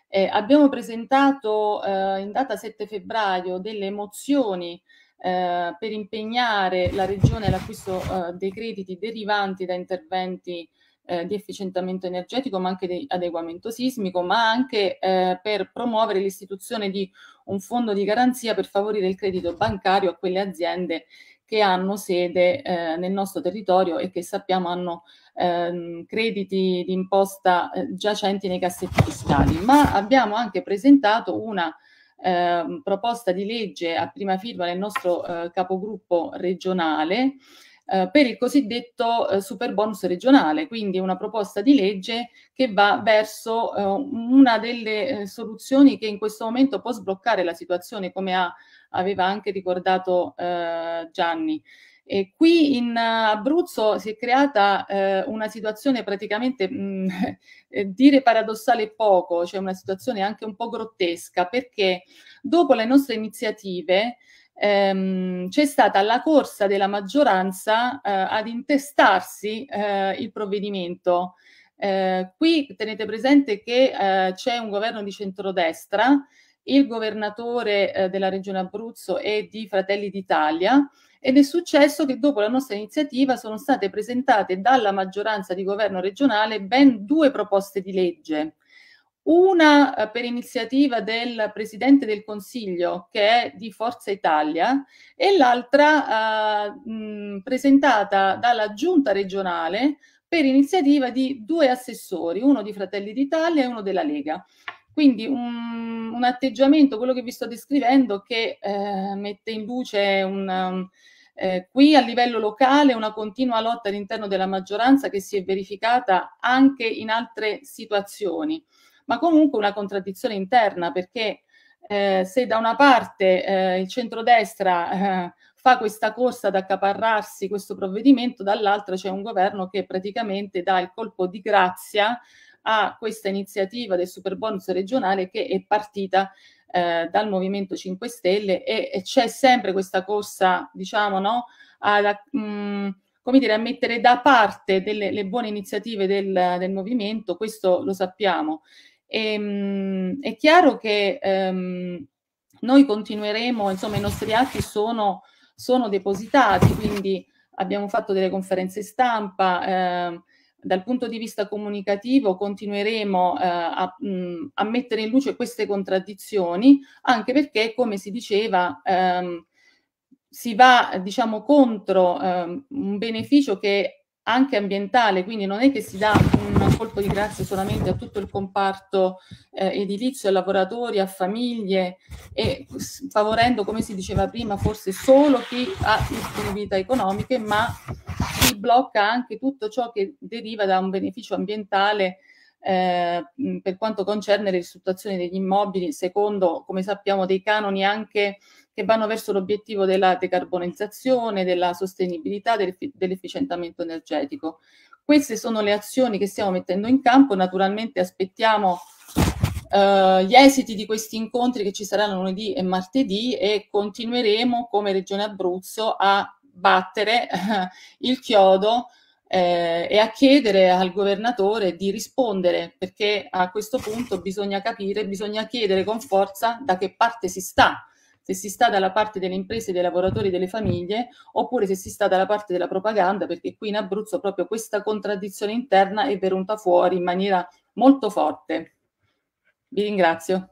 Eh, abbiamo presentato eh, in data sette febbraio delle mozioni eh, per impegnare la Regione all'acquisto eh, dei crediti derivanti da interventi eh, di efficientamento energetico, ma anche di adeguamento sismico, ma anche eh, per promuovere l'istituzione di un fondo di garanzia per favorire il credito bancario a quelle aziende che hanno sede eh, nel nostro territorio e che sappiamo hanno ehm, crediti di imposta eh, giacenti nei cassetti fiscali. Ma abbiamo anche presentato una eh, proposta di legge a prima firma del nostro eh, capogruppo regionale eh, per il cosiddetto eh, super bonus regionale, quindi una proposta di legge che va verso eh, una delle eh, soluzioni che in questo momento può sbloccare la situazione, come ha, aveva anche ricordato eh, Gianni. E qui in Abruzzo si è creata eh, una situazione praticamente, mh, eh, dire paradossale è poco, cioè una situazione anche un po' grottesca, perché dopo le nostre iniziative ehm, c'è stata la corsa della maggioranza eh, ad intestarsi eh, il provvedimento. Eh, qui tenete presente che eh, c'è un governo di centrodestra, il governatore eh, della regione Abruzzo è di Fratelli d'Italia, ed è successo che dopo la nostra iniziativa sono state presentate dalla maggioranza di governo regionale ben due proposte di legge. Una eh, per iniziativa del Presidente del Consiglio, che è di Forza Italia, e l'altra eh, mh, presentata dalla Giunta regionale per iniziativa di due assessori, uno di Fratelli d'Italia e uno della Lega. Quindi un, un atteggiamento, quello che vi sto descrivendo, che eh, mette in luce un... Um, Eh, qui a livello locale una continua lotta all'interno della maggioranza che si è verificata anche in altre situazioni, ma comunque una contraddizione interna, perché eh, se da una parte eh, il centrodestra eh, fa questa corsa ad accaparrarsi questo provvedimento, dall'altra c'è un governo che praticamente dà il colpo di grazia a questa iniziativa del superbonus regionale che è partita Eh, dal Movimento cinque Stelle, e, e c'è sempre questa corsa, diciamo, no, a, mh, come dire, a mettere da parte delle le buone iniziative del, del movimento, questo lo sappiamo. E, mh, è chiaro che ehm, noi continueremo, insomma, i nostri atti sono, sono depositati, quindi abbiamo fatto delle conferenze stampa. Eh, Dal punto di vista comunicativo continueremo eh, a, mh, a mettere in luce queste contraddizioni, anche perché, come si diceva, ehm, si va, diciamo, contro ehm, un beneficio che è anche ambientale, quindi non è che si dà un colpo di grazia solamente a tutto il comparto eh, edilizio, a lavoratori, a famiglie, e favorendo, come si diceva prima, forse solo chi ha disponibilità economiche, ma si blocca anche tutto ciò che deriva da un beneficio ambientale eh, per quanto concerne le ristrutturazioni degli immobili, secondo, come sappiamo, dei canoni anche che vanno verso l'obiettivo della decarbonizzazione, della sostenibilità, dell'efficientamento energetico. Queste sono le azioni che stiamo mettendo in campo. Naturalmente aspettiamo Uh, gli esiti di questi incontri che ci saranno lunedì e martedì, e continueremo come Regione Abruzzo a battere uh, il chiodo eh, e a chiedere al governatore di rispondere, perché a questo punto bisogna capire, bisogna chiedere con forza da che parte si sta, se si sta dalla parte delle imprese, dei lavoratori, delle famiglie, oppure se si sta dalla parte della propaganda, perché qui in Abruzzo proprio questa contraddizione interna è venuta fuori in maniera molto forte. Vi ringrazio.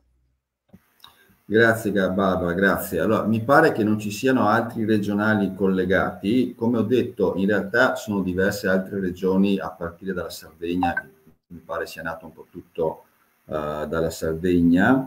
Grazie Barbara, grazie. Allora, mi pare che non ci siano altri regionali collegati. Come ho detto, in realtà sono diverse altre regioni a partire dalla Sardegna, mi pare sia nato un po' tutto uh, dalla Sardegna.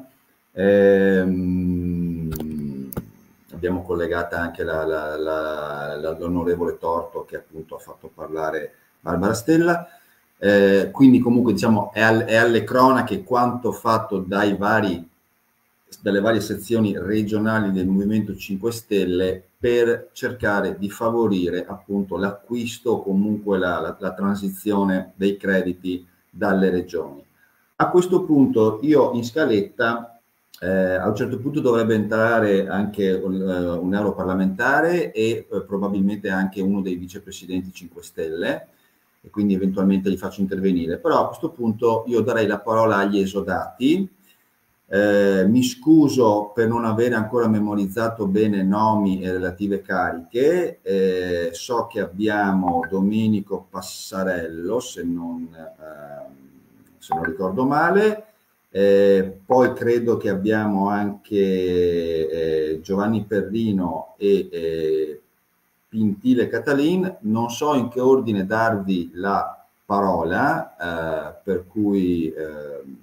Ehm, abbiamo collegata anche la, la, la, la, l'onorevole Torto, che appunto ha fatto parlare Barbara Stella. Eh, quindi comunque diciamo è, al, è alle cronache quanto fatto dai vari, dalle varie sezioni regionali del Movimento cinque Stelle per cercare di favorire appunto l'acquisto o comunque la, la, la transizione dei crediti dalle regioni. A questo punto io in scaletta eh, a un certo punto dovrebbe entrare anche un, uh, un europarlamentare e uh, probabilmente anche uno dei vicepresidenti cinque Stelle, e quindi eventualmente li faccio intervenire, però a questo punto io darei la parola agli esodati Eh, mi scuso per non avere ancora memorizzato bene nomi e relative cariche. Eh, so che abbiamo Domenico Passarello, se non, eh, se non ricordo male. Eh, poi credo che abbiamo anche eh, Giovanni Perrino e eh, Pintile Catalin. Non so in che ordine darvi la parola, eh, per cui eh,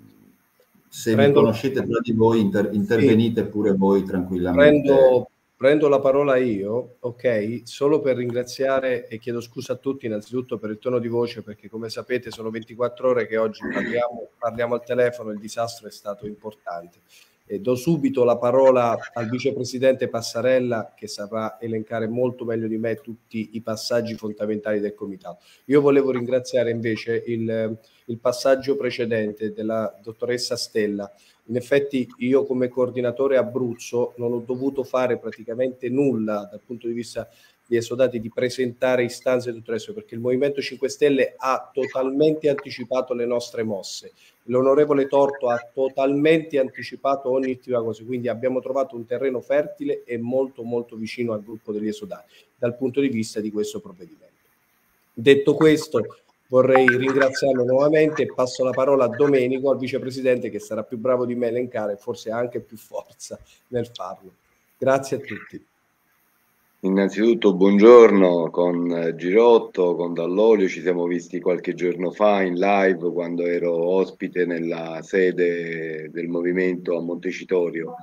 se prendo, vi conoscete tra di voi inter, intervenite sì, pure voi tranquillamente. Prendo, prendo la parola io, ok, solo per ringraziare e chiedo scusa a tutti innanzitutto per il tono di voce, perché come sapete sono ventiquattro ore che oggi parliamo, parliamo al telefono, il disastro è stato importante. E do subito la parola al vicepresidente Passarella, che saprà elencare molto meglio di me tutti i passaggi fondamentali del comitato. Io volevo ringraziare invece il, il passaggio precedente della dottoressa Stella. In effetti io come coordinatore Abruzzo non ho dovuto fare praticamente nulla dal punto di vista di esodati, di presentare istanze e tutto il resto, perché il Movimento cinque Stelle ha totalmente anticipato le nostre mosse. L'onorevole Torto ha totalmente anticipato ogni cosa, quindi abbiamo trovato un terreno fertile e molto molto vicino al gruppo degli esodati dal punto di vista di questo provvedimento. Detto questo, vorrei ringraziarlo nuovamente e passo la parola a Domenico, al vicepresidente, che sarà più bravo di me a elencare, forse ha anche più forza nel farlo. Grazie a tutti. Innanzitutto buongiorno con Girotto, con Dall'Olio, ci siamo visti qualche giorno fa in live quando ero ospite nella sede del movimento a Montecitorio.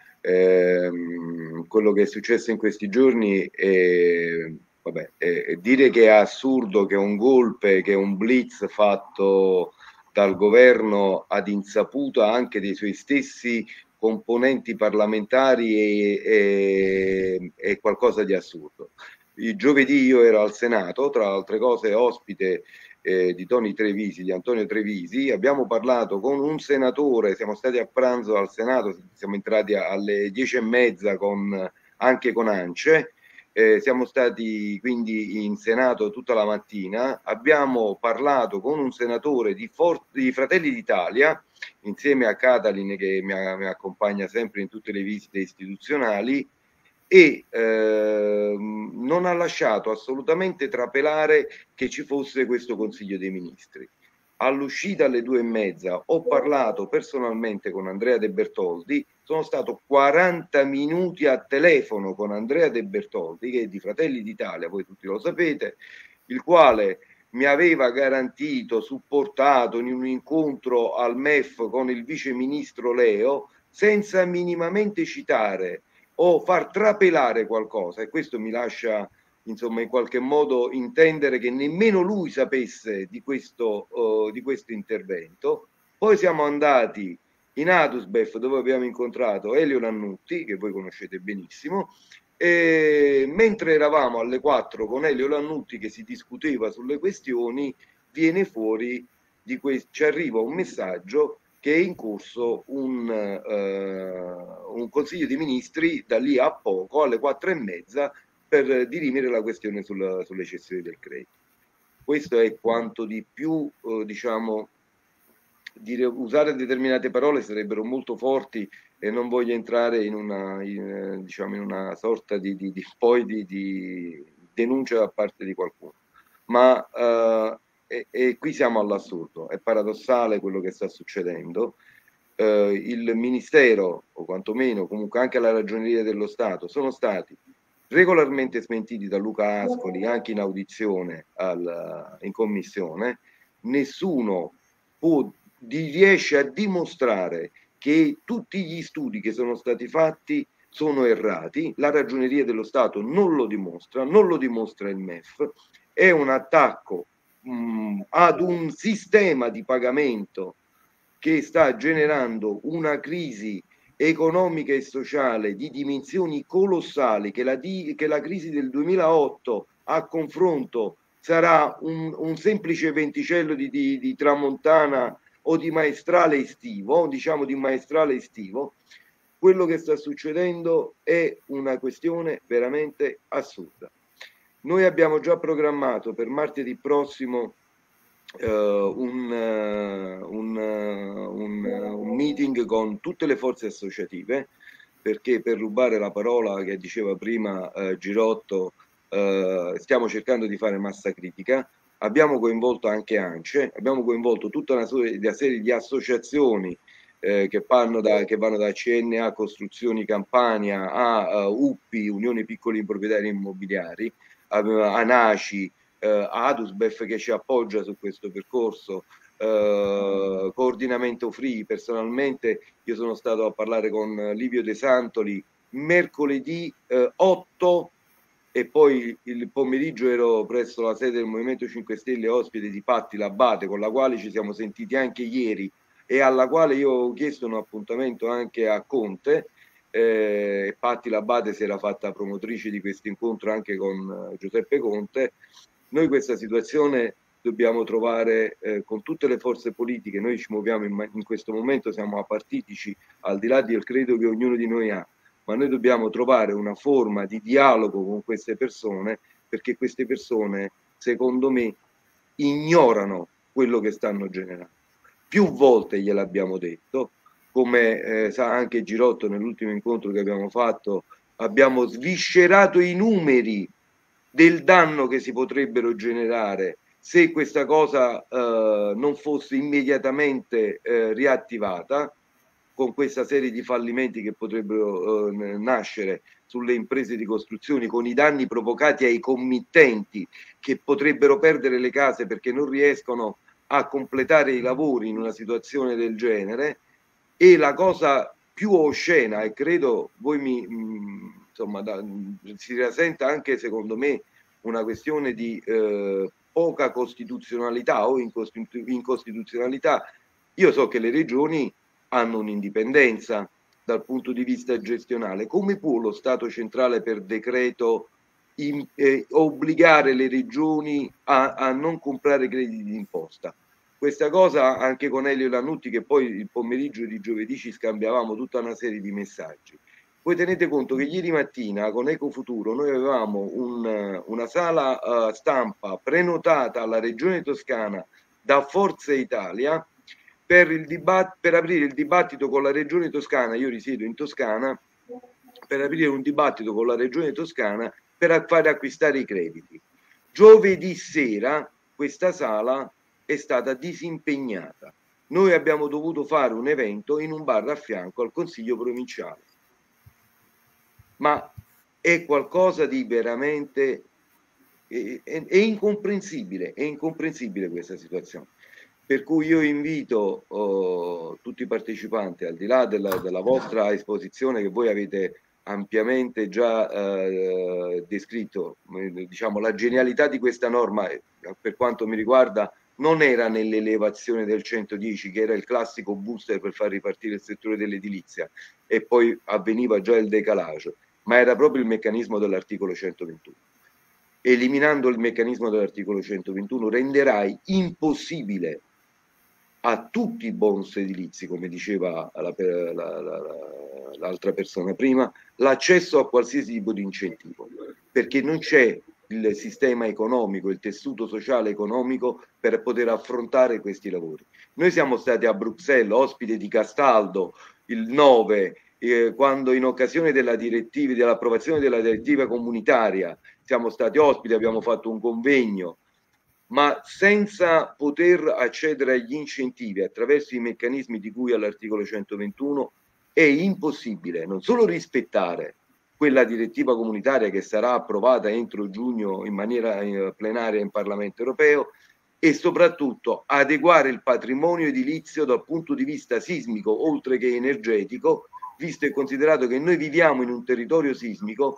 Eh, quello che è successo in questi giorni è, vabbè, è dire che è assurdo, che è un golpe, che è un blitz fatto dal governo ad insaputa anche dei suoi stessi componenti parlamentari è, è qualcosa di assurdo. Il giovedì io ero al Senato, tra altre cose ospite eh, di Tony Trevisi, di Antonio Trevisi. Abbiamo parlato con un senatore, siamo stati a pranzo al Senato, siamo entrati alle dieci e mezza con, anche con Ance. Eh, siamo stati quindi in Senato tutta la mattina. Abbiamo parlato con un senatore di, For- di Fratelli d'Italia, insieme a Catalin, che mi, mi accompagna sempre in tutte le visite istituzionali, e eh, non ha lasciato assolutamente trapelare che ci fosse questo Consiglio dei Ministri. All'uscita alle due e mezza ho parlato personalmente con Andrea De Bertoldi, sono stato quaranta minuti a telefono con Andrea De Bertoldi, che è di Fratelli d'Italia, voi tutti lo sapete, il quale mi aveva garantito, supportato in un incontro al M E F con il vice ministro Leo, senza minimamente citare o far trapelare qualcosa, e questo mi lascia insomma in qualche modo intendere che nemmeno lui sapesse di questo, uh, di questo intervento. Poi siamo andati in Adusbef, dove abbiamo incontrato Elio Lannutti, che voi conoscete benissimo, e mentre eravamo alle quattro con Elio Lannutti che si discuteva sulle questioni, viene fuori di questo, ci arriva un messaggio che è in corso un, uh, un Consiglio dei Ministri da lì a poco, alle quattro e mezza, per dirimere la questione sulla, sulle cessioni del credito. Questo è quanto di più, eh, diciamo, dire, usare determinate parole sarebbero molto forti e non voglio entrare in una, in, diciamo, in una sorta di, di, di, poi di, di denuncia da parte di qualcuno. Ma eh, e, e qui siamo all'assurdo, è paradossale quello che sta succedendo. Eh, il Ministero, o quantomeno comunque anche la Ragioneria dello Stato, sono stati regolarmente smentiti da Luca Ascoli anche in audizione al, in commissione. Nessuno può, di, riesce a dimostrare che tutti gli studi che sono stati fatti sono errati. La Ragioneria dello Stato non lo dimostra, non lo dimostra il M E F. È un attacco mh, ad un sistema di pagamento che sta generando una crisi economica e sociale di dimensioni colossali, che la, di, che la crisi del duemilaotto a confronto sarà un, un semplice venticello di, di, di tramontana o di maestrale estivo, diciamo di maestrale estivo. Quello che sta succedendo è una questione veramente assurda. Noi abbiamo già programmato per martedì prossimo Uh, un, uh, un, uh, un, uh, un un meeting con tutte le forze associative, perché per rubare la parola che diceva prima eh, Girotto, eh, stiamo cercando di fare massa critica. Abbiamo coinvolto anche ANCE, abbiamo coinvolto tutta una serie di associazioni eh, che, vanno da, che vanno da C N A Costruzioni Campania a uh, U P I, Unione Piccoli Proprietari Immobiliari, a, a NACI, uh, a ADUSBEF che ci appoggia su questo percorso, uh, Coordinamento Free. Personalmente io sono stato a parlare con Livio De Santoli mercoledì uh, otto, e poi il pomeriggio ero presso la sede del Movimento cinque Stelle ospite di Patti Labate, con la quale ci siamo sentiti anche ieri e alla quale io ho chiesto un appuntamento anche a Conte. Eh, Patti Labate si era fatta promotrice di questo incontro anche con eh, Giuseppe Conte. Noi questa situazione dobbiamo trovare eh, con tutte le forze politiche. Noi ci muoviamo in, in questo momento, siamo apartitici al di là del credo che ognuno di noi ha, ma noi dobbiamo trovare una forma di dialogo con queste persone, perché queste persone, secondo me, ignorano quello che stanno generando. Più volte gliel'abbiamo detto, come eh, sa anche Girotto nell'ultimo incontro che abbiamo fatto, abbiamo sviscerato i numeri del danno che si potrebbero generare se questa cosa eh, non fosse immediatamente eh, riattivata, con questa serie di fallimenti che potrebbero eh, nascere sulle imprese di costruzioni, con i danni provocati ai committenti che potrebbero perdere le case perché non riescono a completare i lavori in una situazione del genere. E la cosa più oscena, e credo voi mi mh, insomma da, si rasenta anche secondo me una questione di eh, poca costituzionalità o incostituzionalità. Io so che le regioni hanno un'indipendenza dal punto di vista gestionale. Come può lo Stato centrale per decreto in, eh, obbligare le regioni a, a non comprare crediti d'imposta? Questa cosa anche con Elio Lannutti, che poi il pomeriggio di giovedì ci scambiavamo tutta una serie di messaggi. Voi tenete conto che ieri mattina con Ecofuturo noi avevamo un, una sala uh, stampa prenotata alla Regione Toscana da Forza Italia per, il dibatt- per aprire il dibattito con la Regione Toscana. Io risiedo in Toscana, per aprire un dibattito con la Regione Toscana per fare acquistare i crediti. Giovedì sera questa sala è stata disimpegnata. Noi abbiamo dovuto fare un evento in un bar a fianco al Consiglio provinciale. Ma è qualcosa di veramente è, è, è incomprensibile, è incomprensibile questa situazione. Per cui io invito oh, tutti i partecipanti, al di là della, della vostra esposizione che voi avete ampiamente già eh, descritto, diciamo la genialità di questa norma, per quanto mi riguarda, non era nell'elevazione del centodieci, che era il classico booster per far ripartire il settore dell'edilizia, e poi avveniva già il decalage, ma era proprio il meccanismo dell'articolo centoventuno. Eliminando il meccanismo dell'articolo centoventuno renderai impossibile a tutti i bonus edilizi, come diceva la, la, la, la, l'altra persona prima, l'accesso a qualsiasi tipo di incentivo, perché non c'è il sistema economico, il tessuto sociale economico per poter affrontare questi lavori. Noi siamo stati a Bruxelles, ospite di Castaldo, il nove, eh, quando in occasione della direttiva, dell'approvazione della direttiva comunitaria, siamo stati ospiti, abbiamo fatto un convegno, ma senza poter accedere agli incentivi attraverso i meccanismi di cui all'articolo centoventuno è impossibile non solo rispettare quella direttiva comunitaria che sarà approvata entro giugno in maniera plenaria in Parlamento europeo, e soprattutto adeguare il patrimonio edilizio dal punto di vista sismico oltre che energetico, visto e considerato che noi viviamo in un territorio sismico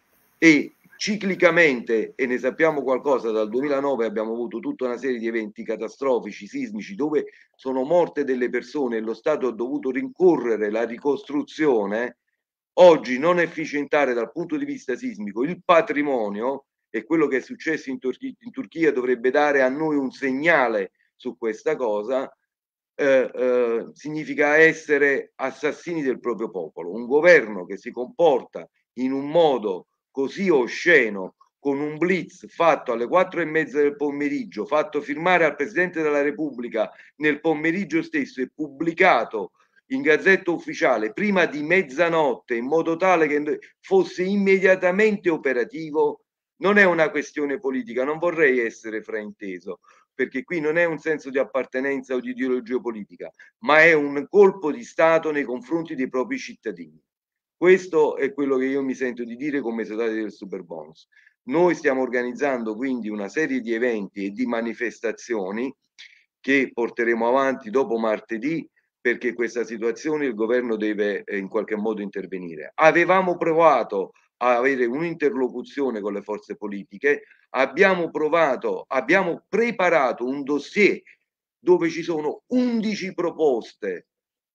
e ciclicamente, e ne sappiamo qualcosa, dal duemilanove abbiamo avuto tutta una serie di eventi catastrofici sismici dove sono morte delle persone e lo Stato ha dovuto rincorrere la ricostruzione. Oggi non efficientare dal punto di vista sismico il patrimonio, e quello che è successo in, Turchi- in Turchia dovrebbe dare a noi un segnale su questa cosa, eh, eh, significa essere assassini del proprio popolo. Un governo che si comporta in un modo così osceno, con un blitz fatto alle quattro e mezza del pomeriggio, fatto firmare al Presidente della Repubblica nel pomeriggio stesso e pubblicato in Gazzetta Ufficiale prima di mezzanotte, in modo tale che fosse immediatamente operativo, non è una questione politica, non vorrei essere frainteso, perché qui non è un senso di appartenenza o di ideologia politica, ma è un colpo di Stato nei confronti dei propri cittadini. Questo è quello che io mi sento di dire come esodati del Superbonus. Noi stiamo organizzando quindi una serie di eventi e di manifestazioni che porteremo avanti dopo martedì, perché questa situazione il governo deve eh, in qualche modo intervenire. Avevamo provato a avere un'interlocuzione con le forze politiche, abbiamo provato, abbiamo preparato un dossier dove ci sono undici proposte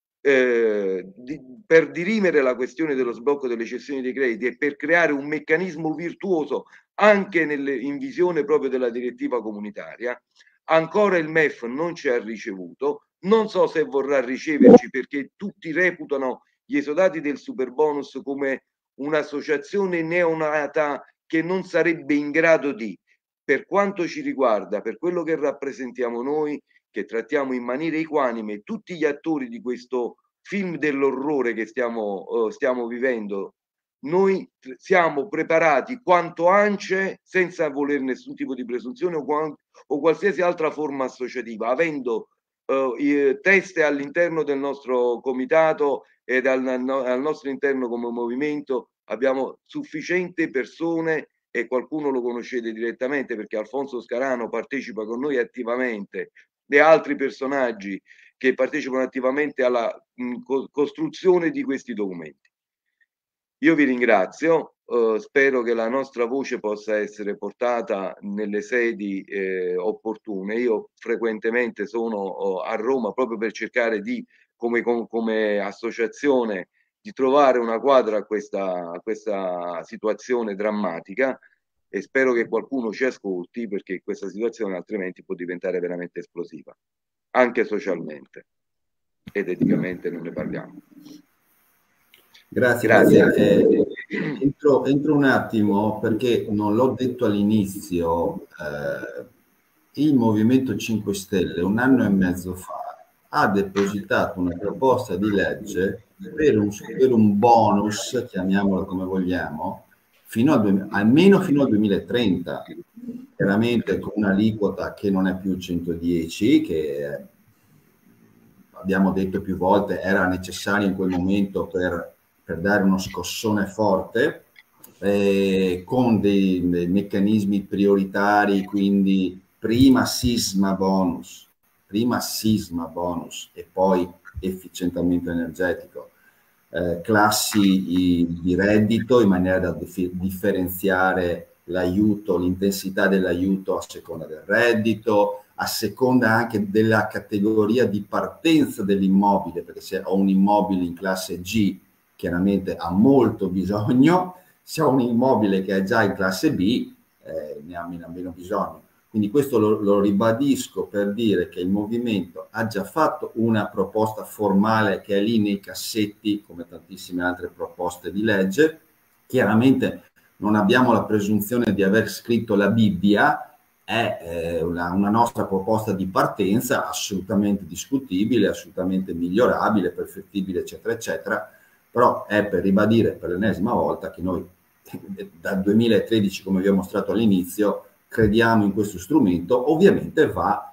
eh, di, per dirimere la questione dello sblocco delle cessioni dei crediti e per creare un meccanismo virtuoso anche nelle, in visione proprio della direttiva comunitaria. Ancora il M E F non ci ha ricevuto, non so se vorrà riceverci, perché tutti reputano gli esodati del Superbonus come un'associazione neonata che non sarebbe in grado di. Per quanto ci riguarda, per quello che rappresentiamo noi, che trattiamo in maniera equanime tutti gli attori di questo film dell'orrore che stiamo, uh, stiamo vivendo, noi siamo preparati quanto ance, senza voler nessun tipo di presunzione o, o qualsiasi altra forma associativa, avendo uh, i, teste all'interno del nostro comitato e al, al nostro interno come movimento, abbiamo sufficienti persone, e qualcuno lo conoscete direttamente perché Alfonso Scarano partecipa con noi attivamente, e altri personaggi che partecipano attivamente alla mh, co costruzione di questi documenti. Io vi ringrazio, eh, spero che la nostra voce possa essere portata nelle sedi eh, opportune. Io frequentemente sono oh, a Roma proprio per cercare di, come, com, come associazione, di trovare una quadra a questa, a questa situazione drammatica, e spero che qualcuno ci ascolti, perché questa situazione altrimenti può diventare veramente esplosiva, anche socialmente, ed eticamente non ne parliamo. Grazie, grazie. Eh, entro, entro un attimo perché non l'ho detto all'inizio, eh, il Movimento cinque Stelle un anno e mezzo fa ha depositato una proposta di legge per un, per un bonus, chiamiamolo come vogliamo, fino a, almeno fino al duemilatrenta, chiaramente con un'aliquota che non è più centodieci, che abbiamo detto più volte era necessario in quel momento per per dare uno scossone forte, eh, con dei, dei meccanismi prioritari, quindi prima sisma bonus, prima sisma bonus e poi efficientamento energetico, eh, classi di reddito in maniera da differenziare l'aiuto, l'intensità dell'aiuto a seconda del reddito, a seconda anche della categoria di partenza dell'immobile, perché se ho un immobile in classe G, chiaramente ha molto bisogno, se ho un immobile che è già in classe B, eh, ne ha meno, meno bisogno. Quindi questo lo, lo ribadisco per dire che il movimento ha già fatto una proposta formale che è lì nei cassetti, come tantissime altre proposte di legge. Chiaramente non abbiamo la presunzione di aver scritto la Bibbia, è eh, una, una nostra proposta di partenza assolutamente discutibile, assolutamente migliorabile, perfettibile, eccetera, eccetera. Però è per ribadire per l'ennesima volta che noi dal duemilatredici, come vi ho mostrato all'inizio, crediamo in questo strumento. Ovviamente va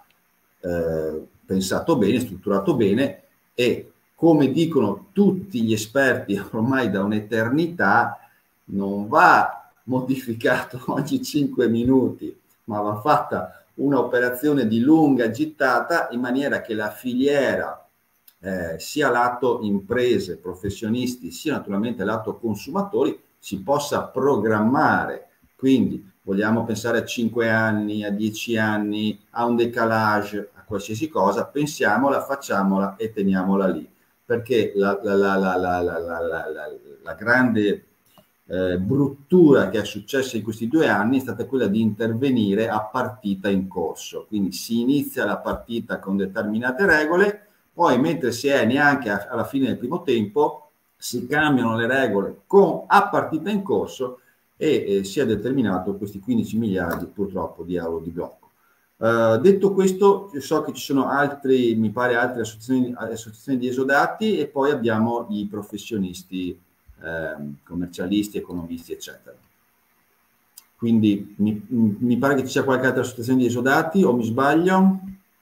eh, pensato bene, strutturato bene, e come dicono tutti gli esperti ormai da un'eternità, non va modificato ogni cinque minuti, ma va fatta un'operazione di lunga gittata in maniera che la filiera, Eh, sia lato imprese, professionisti, sia naturalmente lato consumatori, si possa programmare. Quindi vogliamo pensare a cinque anni, a dieci anni, a un decalage, a qualsiasi cosa, pensiamola, facciamola e teniamola lì. Perché la, la, la, la, la, la, la, la, la, la grande eh, bruttura che è successa in questi due anni è stata quella di intervenire a partita in corso. Quindi si inizia la partita con determinate regole, poi mentre si è neanche alla fine del primo tempo si cambiano le regole con, a partita in corso, e eh, si è determinato questi quindici miliardi purtroppo di euro di blocco. Uh, detto questo, so che ci sono altri, mi pare, altre associazioni, associazioni di esodati, e poi abbiamo i professionisti, eh, commercialisti, economisti, eccetera. Quindi mi, mi pare che ci sia qualche altra associazione di esodati, o mi sbaglio?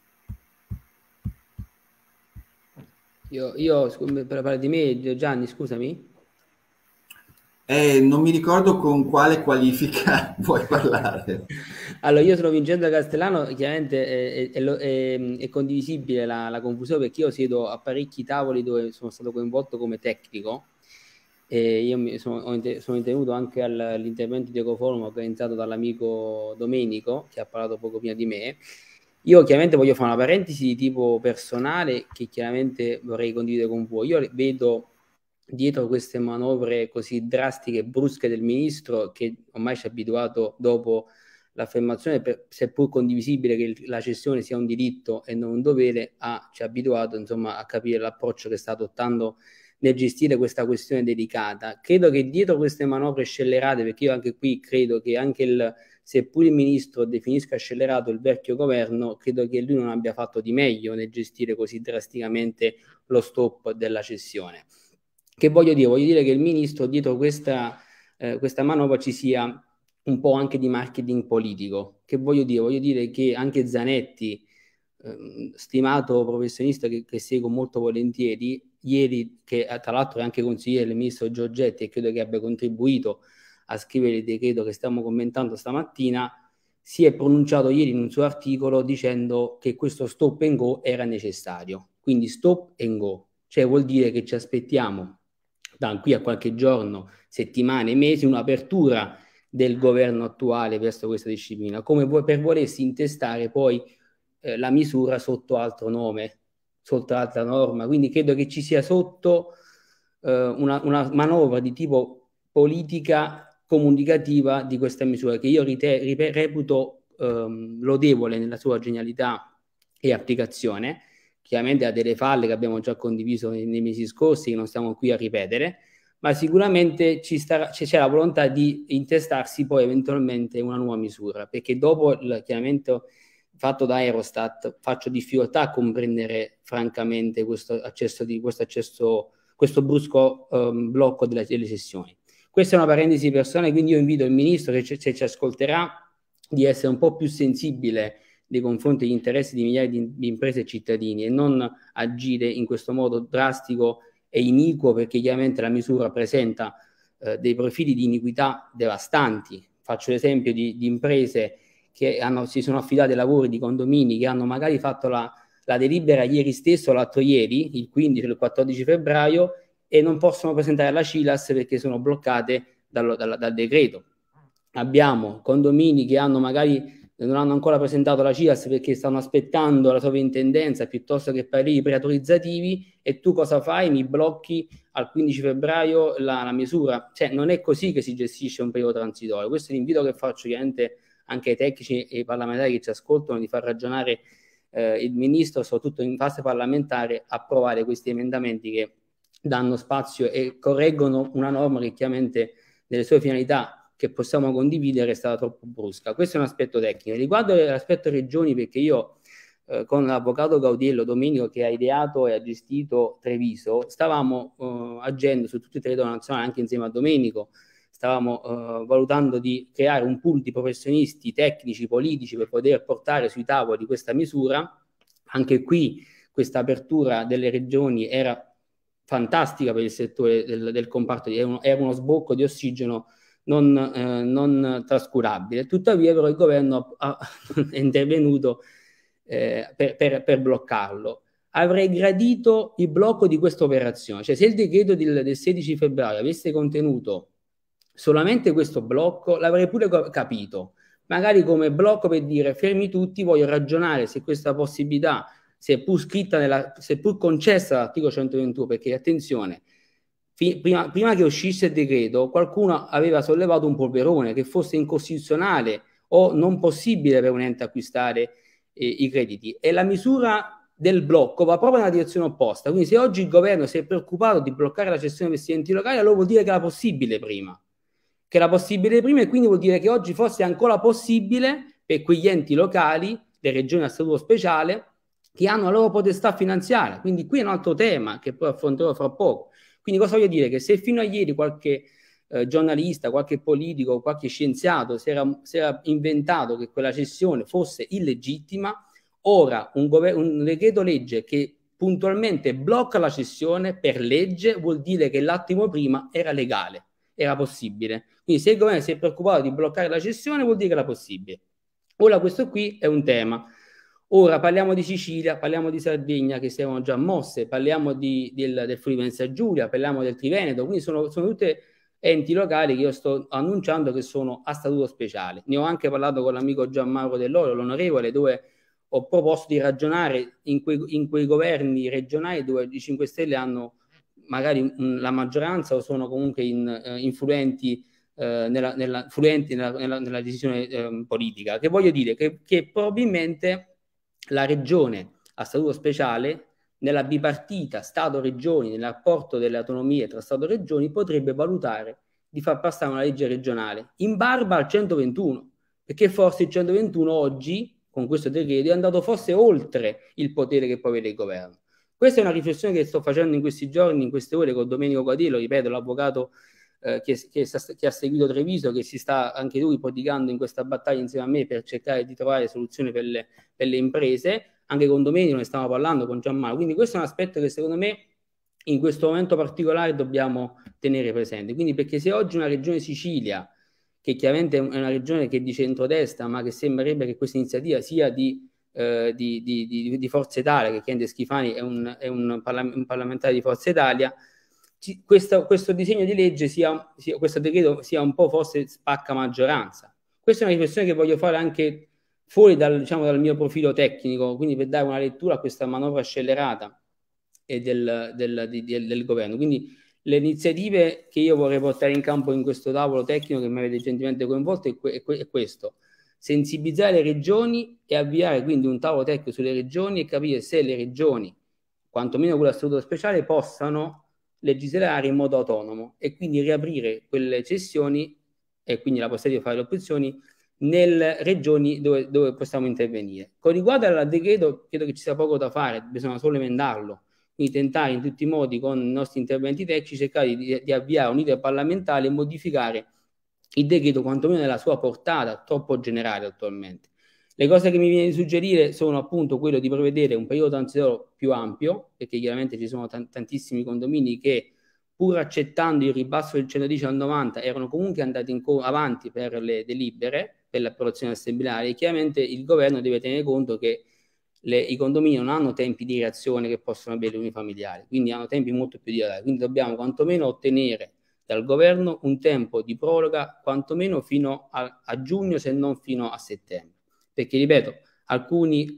Io, io per parlare di me, Gianni, scusami. Eh, non mi ricordo con quale qualifica vuoi parlare. Allora, io sono Vincenzo Castellano, chiaramente è, è, è, è condivisibile la, la confusione, perché io siedo a parecchi tavoli dove sono stato coinvolto come tecnico, e io mi sono, sono intervenuto anche all'intervento di Ecoforum organizzato dall'amico Domenico, che ha parlato poco prima di me. Io chiaramente voglio fare una parentesi di tipo personale che chiaramente vorrei condividere con voi. Io vedo dietro queste manovre così drastiche e brusche del ministro, che ormai ci ha abituato, dopo l'affermazione, per, seppur condivisibile, che la cessione sia un diritto e non un dovere, a, ci ha abituato insomma a capire l'approccio che sta adottando nel gestire questa questione delicata. Credo che dietro queste manovre scellerate, perché io anche qui credo che anche il, seppur il ministro definisca scellerato il vecchio governo, credo che lui non abbia fatto di meglio nel gestire così drasticamente lo stop della cessione. Che voglio dire? Voglio dire che il ministro, dietro questa, eh, questa manovra, ci sia un po' anche di marketing politico. Che voglio dire? Voglio dire che anche Zanetti, eh, stimato professionista che, che seguo molto volentieri, ieri, che tra l'altro è anche consigliere del ministro Giorgetti e credo che abbia contribuito a scrivere il decreto che stiamo commentando stamattina, si è pronunciato ieri in un suo articolo dicendo che questo stop and go era necessario. Quindi stop and go, cioè vuol dire che ci aspettiamo da qui a qualche giorno, settimane, mesi, un'apertura del governo attuale verso questa disciplina, come per volersi intestare poi eh, la misura sotto altro nome, sotto altra norma. Quindi credo che ci sia sotto eh, una, una manovra di tipo politica comunicativa di questa misura, che io rite- rip- reputo ehm, lodevole nella sua genialità e applicazione. Chiaramente ha delle falle che abbiamo già condiviso nei, nei mesi scorsi, che non stiamo qui a ripetere, ma sicuramente ci starà, c'è la volontà di intestarsi poi eventualmente una nuova misura, perché dopo il chiarimento fatto da Eurostat faccio difficoltà a comprendere francamente questo accesso, di, questo, accesso questo brusco um, blocco delle, delle sessioni. Questa è una parentesi personale, quindi io invito il Ministro, che ci, se ci ascolterà, di essere un po' più sensibile nei confronti degli interessi di migliaia di, di imprese e cittadini, e non agire in questo modo drastico e iniquo, perché chiaramente la misura presenta eh, dei profili di iniquità devastanti. Faccio l'esempio di, di imprese che hanno, si sono affidate ai lavori di condomini, che hanno magari fatto la, la delibera ieri stesso o l'altro ieri, il quindici o il quattordici febbraio, e non possono presentare la C I L A S perché sono bloccate dal, dal, dal decreto. Abbiamo condomini che hanno magari non hanno ancora presentato la C I A S perché stanno aspettando la sovrintendenza piuttosto che pareri preautorizzativi, e tu cosa fai? Mi blocchi al quindici febbraio la, la misura. Cioè, non è così che si gestisce un periodo transitorio. Questo è l'invito che faccio chiaramente anche ai tecnici e ai parlamentari che ci ascoltano, di far ragionare eh, il Ministro, soprattutto in fase parlamentare, a approvare questi emendamenti che danno spazio e correggono una norma che chiaramente nelle sue finalità, che possiamo condividere, è stata troppo brusca. Questo è un aspetto tecnico. Riguardo l'aspetto regioni, perché io eh, con l'avvocato Gaudiello Domenico, che ha ideato e ha gestito Treviso, stavamo eh, agendo su tutto il territorio nazionale, anche insieme a Domenico, stavamo eh, valutando di creare un pool di professionisti tecnici, politici, per poter portare sui tavoli questa misura. Anche qui questa apertura delle regioni era fantastica per il settore del, del comparto, era uno, era uno sbocco di ossigeno non, eh, non trascurabile. Tuttavia però il governo ha, ha, è intervenuto eh, per, per, per bloccarlo. Avrei gradito il blocco di questa operazione, cioè se il decreto del, del sedici febbraio avesse contenuto solamente questo blocco, l'avrei pure capito, magari come blocco per dire fermi tutti, voglio ragionare se questa possibilità, seppur scritta nella, seppur concessa dall'articolo centoventuno, perché attenzione, fi, prima, prima che uscisse il decreto qualcuno aveva sollevato un polverone che fosse incostituzionale o non possibile per un ente acquistare eh, i crediti, e la misura del blocco va proprio nella direzione opposta. Quindi se oggi il governo si è preoccupato di bloccare la cessione degli enti locali, allora vuol dire che era possibile prima, che era possibile prima, e quindi vuol dire che oggi forse è ancora possibile per quegli enti locali le regioni a statuto speciale, che hanno la loro potestà finanziaria. Quindi qui è un altro tema che poi affronterò fra poco. Quindi cosa voglio dire? Che se fino a ieri qualche eh, giornalista, qualche politico, qualche scienziato si era, si era inventato che quella cessione fosse illegittima, ora un, un decreto legge che puntualmente blocca la cessione per legge vuol dire che l'attimo prima era legale, era possibile. Quindi se il governo si è preoccupato di bloccare la cessione vuol dire che era possibile. Ora questo qui è un tema. Ora parliamo di Sicilia, parliamo di Sardegna che si erano già mosse, parliamo di, del, del Friuli Venezia Giulia, parliamo del Triveneto, quindi sono, sono tutte enti locali che io sto annunciando che sono a statuto speciale. Ne ho anche parlato con l'amico Gianmauro Dell'Oro, l'onorevole, dove ho proposto di ragionare in quei, in quei governi regionali dove i cinque Stelle hanno magari mh, la maggioranza o sono comunque in, uh, influenti, uh, nella, nella, fluenti nella, nella, nella decisione uh, politica. Che voglio dire? Che, che probabilmente la regione a statuto speciale, nella bipartita Stato-Regioni, nel rapporto delle autonomie tra Stato e Regioni, potrebbe valutare di far passare una legge regionale in barba al centoventuno, perché forse il centoventuno oggi, con questo decreto, è andato forse oltre il potere che può avere il governo. Questa è una riflessione che sto facendo in questi giorni, in queste ore, con Domenico Guadiello, ripeto, l'avvocato eh, che, che, che ha seguito Treviso, che si sta anche lui prodigando in questa battaglia insieme a me per cercare di trovare soluzioni per le, per le imprese. Anche con Domenico ne stiamo parlando, con Gianmarco. Quindi questo è un aspetto che secondo me in questo momento particolare dobbiamo tenere presente. Quindi perché se oggi una regione Sicilia, che chiaramente è una regione che è di centrodestra, ma che sembrerebbe che questa iniziativa sia di, eh, di, di, di, di Forza Italia, che Chiende Schifani è, un, è un, parla- un parlamentare di Forza Italia, ci, questo, questo disegno di legge, sia, sia, questo decreto sia un po' forse spacca maggioranza. Questa è una riflessione che voglio fare anche fuori dal, diciamo, dal mio profilo tecnico, quindi per dare una lettura a questa manovra scellerata e del, del, di, del, del governo. Quindi le iniziative che io vorrei portare in campo in questo tavolo tecnico che mi avete gentilmente coinvolto è, que- è questo: sensibilizzare le regioni e avviare quindi un tavolo tecnico sulle regioni e capire se le regioni, quantomeno quella a statuto speciale, possano legislare in modo autonomo e quindi riaprire quelle cessioni e quindi la possibilità di fare le opzioni nelle regioni dove, dove possiamo intervenire. Con riguardo al decreto, credo che ci sia poco da fare, bisogna solo emendarlo. Quindi tentare in tutti i modi con i nostri interventi tecnici cercare di, di avviare un iter parlamentare e modificare il decreto quantomeno nella sua portata troppo generale attualmente. Le cose che mi viene di suggerire sono appunto quello di prevedere un periodo transitorio più ampio, perché chiaramente ci sono t- tantissimi condomini che pur accettando il ribasso del centodieci al novanta erano comunque andati in co- avanti per le delibere, per l'approvazione assembleare, e chiaramente il governo deve tenere conto che Le, i condomini non hanno tempi di reazione che possono avere le unifamiliari, quindi hanno tempi molto più dilatati, quindi dobbiamo quantomeno ottenere dal governo un tempo di proroga quantomeno fino a, a giugno, se non fino a settembre, perché ripeto, alcuni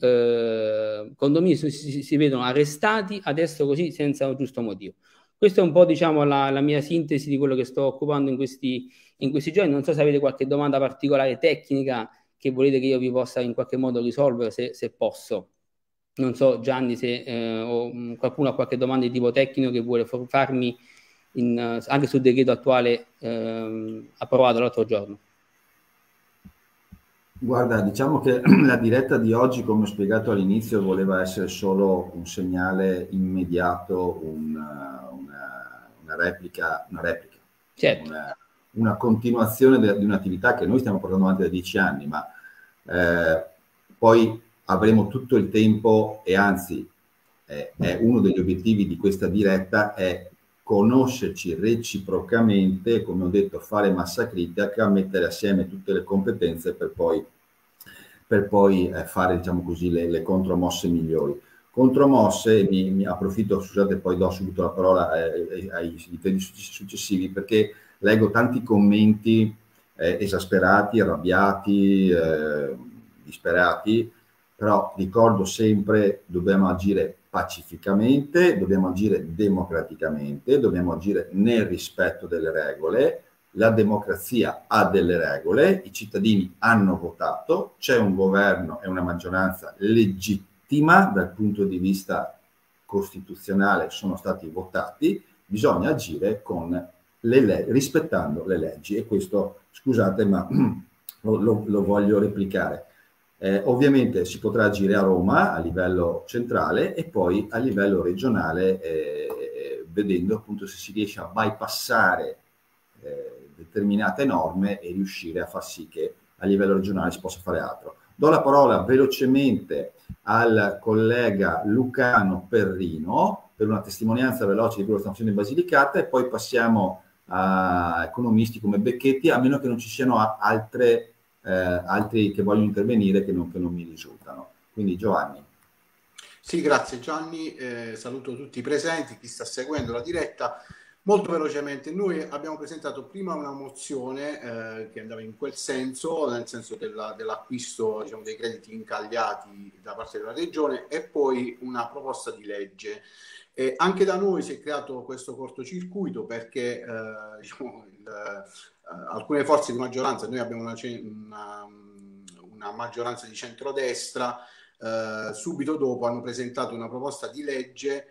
eh, condomini si, si, si vedono arrestati adesso così senza un giusto motivo. Questa è un po', diciamo, la, la mia sintesi di quello che sto occupando in questi, in questi giorni. Non so se avete qualche domanda particolare tecnica che volete che io vi possa in qualche modo risolvere, se, se posso. Non so, Gianni, se eh, o, mh, qualcuno ha qualche domanda di tipo tecnico che vuole farmi in, uh, anche sul decreto attuale eh, approvato l'altro giorno. Guarda, diciamo che la diretta di oggi, come ho spiegato all'inizio, voleva essere solo un segnale immediato, una, una, una replica, una, replica certo. una, una continuazione de, di un'attività che noi stiamo portando avanti da dieci anni, ma eh, poi avremo tutto il tempo e anzi eh, è uno degli obiettivi di questa diretta è conoscerci reciprocamente, come ho detto, fare massa critica, mettere assieme tutte le competenze per poi, per poi eh, fare, diciamo così, le, le contromosse migliori. Contromosse, mi, mi approfitto, scusate, poi do subito la parola eh, ai ai successivi, perché leggo tanti commenti eh, esasperati, arrabbiati, eh, disperati, però ricordo sempre, dobbiamo agire pacificamente, dobbiamo agire democraticamente, dobbiamo agire nel rispetto delle regole. La democrazia ha delle regole, i cittadini hanno votato, c'è un governo e una maggioranza legittima dal punto di vista costituzionale, sono stati votati, bisogna agire con le le- rispettando le leggi, e questo, scusate, ma lo, lo, lo voglio replicare. Eh, ovviamente si potrà agire a Roma a livello centrale e poi a livello regionale, eh, vedendo appunto se si riesce a bypassare eh, determinate norme e riuscire a far sì che a livello regionale si possa fare altro. Do la parola velocemente al collega Lucano Perrino per una testimonianza veloce di quello che stiamo facendo in Basilicata e poi passiamo a economisti come Becchetti, a meno che non ci siano altre Eh, altri che vogliono intervenire che non, che non mi risultano. Quindi Giovanni. Sì, grazie Gianni, eh, saluto tutti i presenti, chi sta seguendo la diretta. Molto velocemente, noi abbiamo presentato prima una mozione eh, che andava in quel senso, nel senso della, dell'acquisto, diciamo, dei crediti incagliati da parte della Regione, e poi una proposta di legge. Eh, anche da noi si è creato questo cortocircuito perché eh, diciamo, il, eh, alcune forze di maggioranza, noi abbiamo una, una, una maggioranza di centrodestra, eh, subito dopo hanno presentato una proposta di legge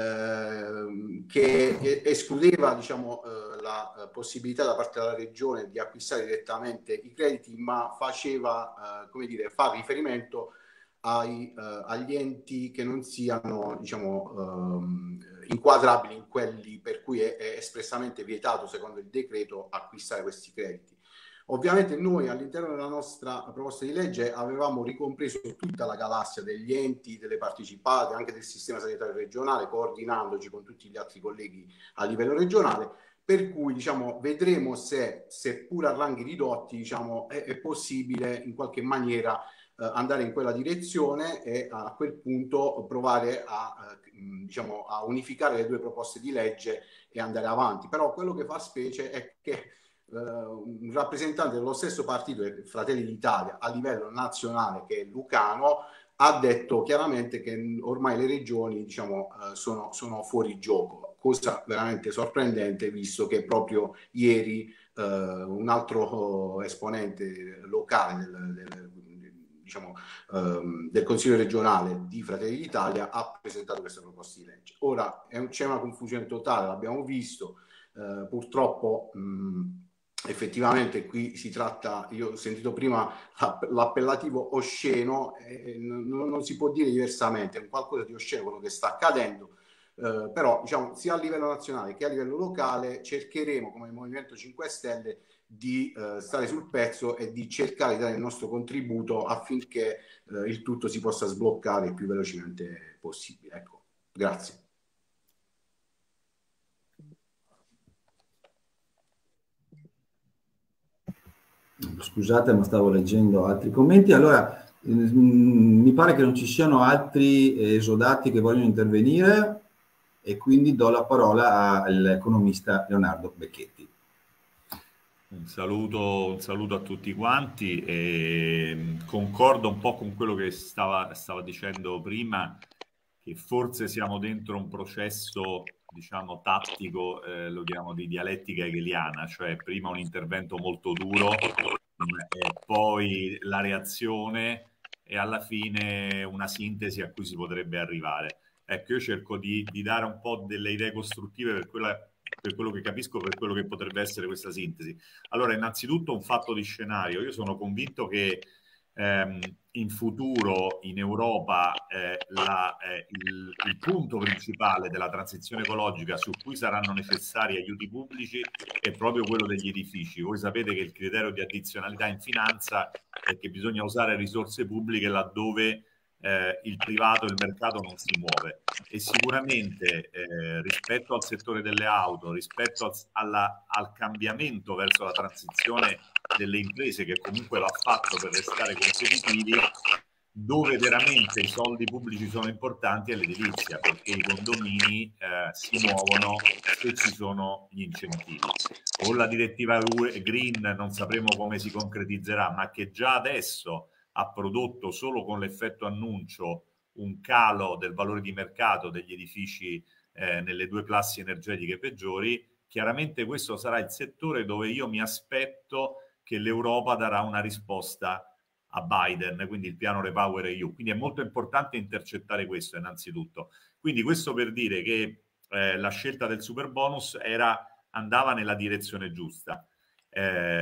eh, che escludeva, diciamo, eh, la possibilità da parte della Regione di acquistare direttamente i crediti, ma faceva, eh, come dire, fa riferimento Ai, uh, agli enti che non siano, diciamo, um, inquadrabili in quelli per cui è, è espressamente vietato secondo il decreto acquistare questi crediti. Ovviamente noi all'interno della nostra proposta di legge avevamo ricompreso tutta la galassia degli enti, delle partecipate, anche del sistema sanitario regionale, coordinandoci con tutti gli altri colleghi a livello regionale, per cui, diciamo, vedremo se, seppur a ranghi ridotti, diciamo, è, è possibile in qualche maniera andare in quella direzione e a quel punto provare a, diciamo, a unificare le due proposte di legge e andare avanti. Però quello che fa specie è che eh, un rappresentante dello stesso partito, Fratelli d'Italia, a livello nazionale, che è Lucano, ha detto chiaramente che ormai le regioni, diciamo, eh, sono, sono fuori gioco, cosa veramente sorprendente visto che proprio ieri eh, un altro esponente locale del, del diciamo, ehm, del Consiglio regionale di Fratelli d'Italia ha presentato questa proposta di legge. Ora c'è una confusione totale, l'abbiamo visto, eh, purtroppo mh, effettivamente qui si tratta, io ho sentito prima l'appellativo osceno, eh, non, non si può dire diversamente, è qualcosa di osceno quello che sta accadendo. Uh, però, diciamo, sia a livello nazionale che a livello locale cercheremo come Movimento cinque Stelle di uh, stare sul pezzo e di cercare di dare il nostro contributo affinché uh, il tutto si possa sbloccare il più velocemente possibile. Ecco, grazie. Scusate, ma stavo leggendo altri commenti. Allora, mh, mi pare che non ci siano altri esodati che vogliono intervenire e quindi do la parola all'economista Leonardo Becchetti. Un saluto, un saluto a tutti quanti e concordo un po' con quello che stava, stava dicendo prima, che forse siamo dentro un processo, diciamo, tattico, eh, lo chiamo di dialettica hegeliana, cioè prima un intervento molto duro e poi la reazione e alla fine una sintesi a cui si potrebbe arrivare. Ecco, io cerco di, di dare un po' delle idee costruttive per, quella, per quello che capisco, per quello che potrebbe essere questa sintesi. Allora, innanzitutto un fatto di scenario. Io sono convinto che ehm, in futuro in Europa eh, la, eh, il, il punto principale della transizione ecologica su cui saranno necessari aiuti pubblici è proprio quello degli edifici. Voi sapete che il criterio di addizionalità in finanza è che bisogna usare risorse pubbliche laddove Eh, il privato e il mercato non si muove, e sicuramente eh, rispetto al settore delle auto, rispetto al, alla, al cambiamento verso la transizione delle imprese, che comunque va fatto per restare competitivi, dove veramente i soldi pubblici sono importanti è l'edilizia, perché i condomini eh, si muovono se ci sono gli incentivi. Con la direttiva Green non sapremo come si concretizzerà, ma che già adesso ha prodotto solo con l'effetto annuncio un calo del valore di mercato degli edifici eh, nelle due classi energetiche peggiori. Chiaramente questo sarà il settore dove io mi aspetto che l'Europa darà una risposta a Biden, quindi il piano Repower E U. Quindi è molto importante intercettare questo innanzitutto. Quindi questo per dire che eh, la scelta del super bonus era, andava nella direzione giusta. Eh,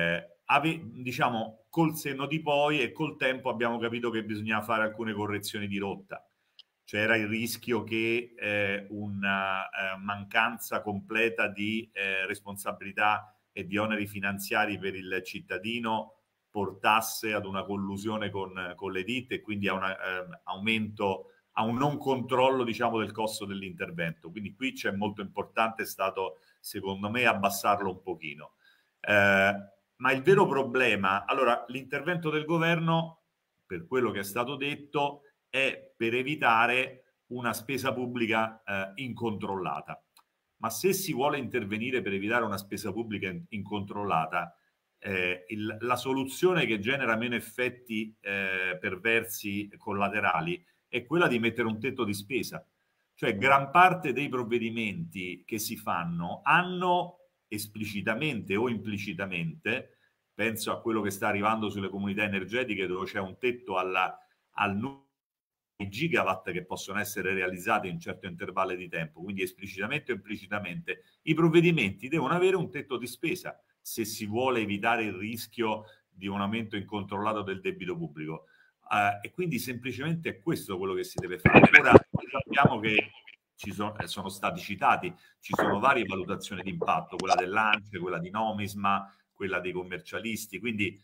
ave, diciamo, col senno di poi e col tempo abbiamo capito che bisognava fare alcune correzioni di rotta. C'era il rischio che eh, una eh, mancanza completa di eh, responsabilità e di oneri finanziari per il cittadino portasse ad una collusione con, con le ditte e quindi a un eh, aumento, a un non controllo, diciamo, del costo dell'intervento. Quindi qui c'è molto importante, è stato secondo me abbassarlo un pochino. Eh, ma il vero problema, allora l'intervento del governo, per quello che è stato detto, è per evitare una spesa pubblica eh, incontrollata. Ma se si vuole intervenire per evitare una spesa pubblica incontrollata, eh, il, la soluzione che genera meno effetti eh, perversi collaterali è quella di mettere un tetto di spesa. Cioè gran parte dei provvedimenti che si fanno hanno esplicitamente o implicitamente, penso a quello che sta arrivando sulle comunità energetiche dove c'è un tetto alla, al numero di gigawatt che possono essere realizzati in un certo intervallo di tempo, quindi esplicitamente o implicitamente i provvedimenti devono avere un tetto di spesa se si vuole evitare il rischio di un aumento incontrollato del debito pubblico. Uh, e quindi semplicemente è questo quello che si deve fare. Ora sappiamo che ci sono, eh, sono stati citati, ci sono varie valutazioni di impatto, quella dell'A N C E, quella di Nomisma, quella dei commercialisti, quindi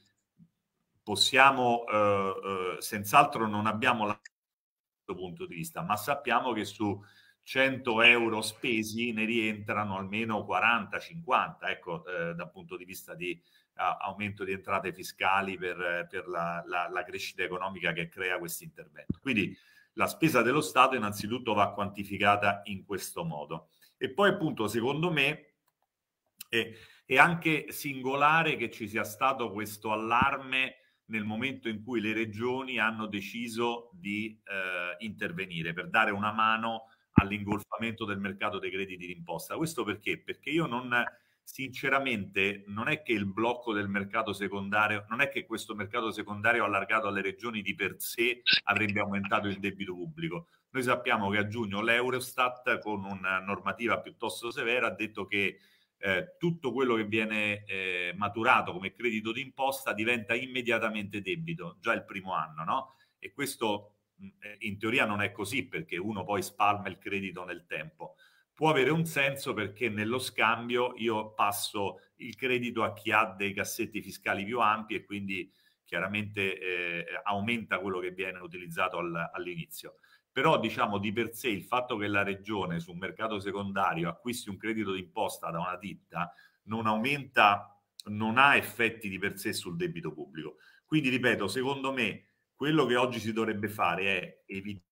possiamo, uh, uh, senz'altro non abbiamo la punto di vista, ma sappiamo che su cento euro spesi ne rientrano almeno quaranta cinquanta, ecco, eh, dal punto di vista di uh, aumento di entrate fiscali per, per la, la, la crescita economica che crea questo intervento. Quindi la spesa dello Stato innanzitutto va quantificata in questo modo. E poi appunto, secondo me, è, è anche singolare che ci sia stato questo allarme nel momento in cui le regioni hanno deciso di eh, intervenire per dare una mano all'ingolfamento del mercato dei crediti d'imposta. Questo perché? Perché io non, sinceramente, non è che il blocco del mercato secondario, non è che questo mercato secondario allargato alle regioni di per sé avrebbe aumentato il debito pubblico. Noi sappiamo che a giugno l'Eurostat, con una normativa piuttosto severa, ha detto che Eh, tutto quello che viene eh, maturato come credito d'imposta diventa immediatamente debito, già il primo anno, no? E questo mh, in teoria non è così, perché uno poi spalma il credito nel tempo. Può avere un senso perché nello scambio io passo il credito a chi ha dei cassetti fiscali più ampi e quindi chiaramente eh, aumenta quello che viene utilizzato al, all'inizio. Però diciamo di per sé il fatto che la regione su un mercato secondario acquisti un credito d'imposta da una ditta non aumenta, non ha effetti di per sé sul debito pubblico. Quindi ripeto, secondo me quello che oggi si dovrebbe fare è evitare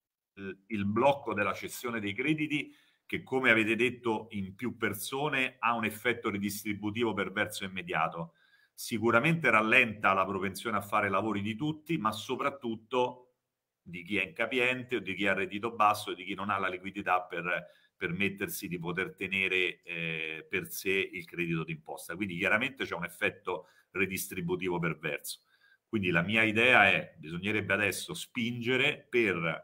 il blocco della cessione dei crediti che, come avete detto in più persone, ha un effetto ridistributivo perverso immediato. Sicuramente rallenta la propensione a fare lavori di tutti, ma soprattutto di chi è incapiente o di chi ha reddito basso e di chi non ha la liquidità per permettersi di poter tenere eh, per sé il credito d'imposta. Quindi chiaramente c'è un effetto redistributivo perverso. Quindi la mia idea è, bisognerebbe adesso spingere per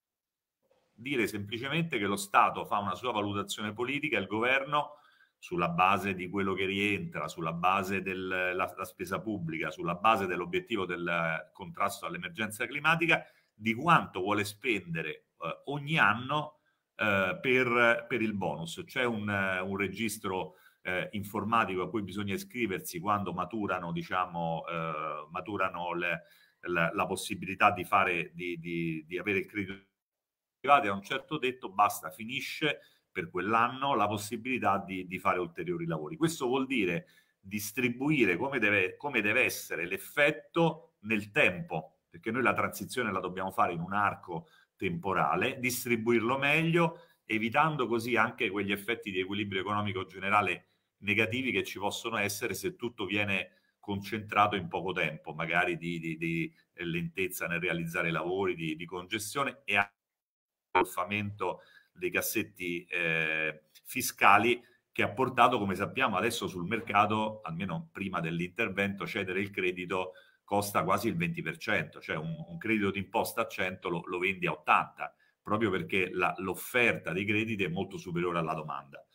dire semplicemente che lo Stato fa una sua valutazione politica, il governo, sulla base di quello che rientra, sulla base della spesa pubblica, sulla base dell'obiettivo del contrasto all'emergenza climatica, di quanto vuole spendere eh, ogni anno eh, per, per il bonus. C'è un, un registro eh, informatico a cui bisogna iscriversi quando maturano, diciamo, eh, maturano le, la, la possibilità di fare, di, di, di avere il credito privato. A un certo tetto basta, finisce per quell'anno la possibilità di, di fare ulteriori lavori. Questo vuol dire distribuire come deve, come deve essere l'effetto nel tempo, perché noi la transizione la dobbiamo fare in un arco temporale, distribuirlo meglio, evitando così anche quegli effetti di equilibrio economico generale negativi che ci possono essere se tutto viene concentrato in poco tempo, magari di, di, di lentezza nel realizzare i lavori, di, di congestione e anche ingolfamento dei cassetti eh, fiscali, che ha portato, come sappiamo, adesso sul mercato, almeno prima dell'intervento, cedere il credito costa quasi il venti per cento, cioè un, un credito d'imposta a cento lo, lo vendi a ottanta, proprio perché la, l'offerta dei crediti è molto superiore alla domanda.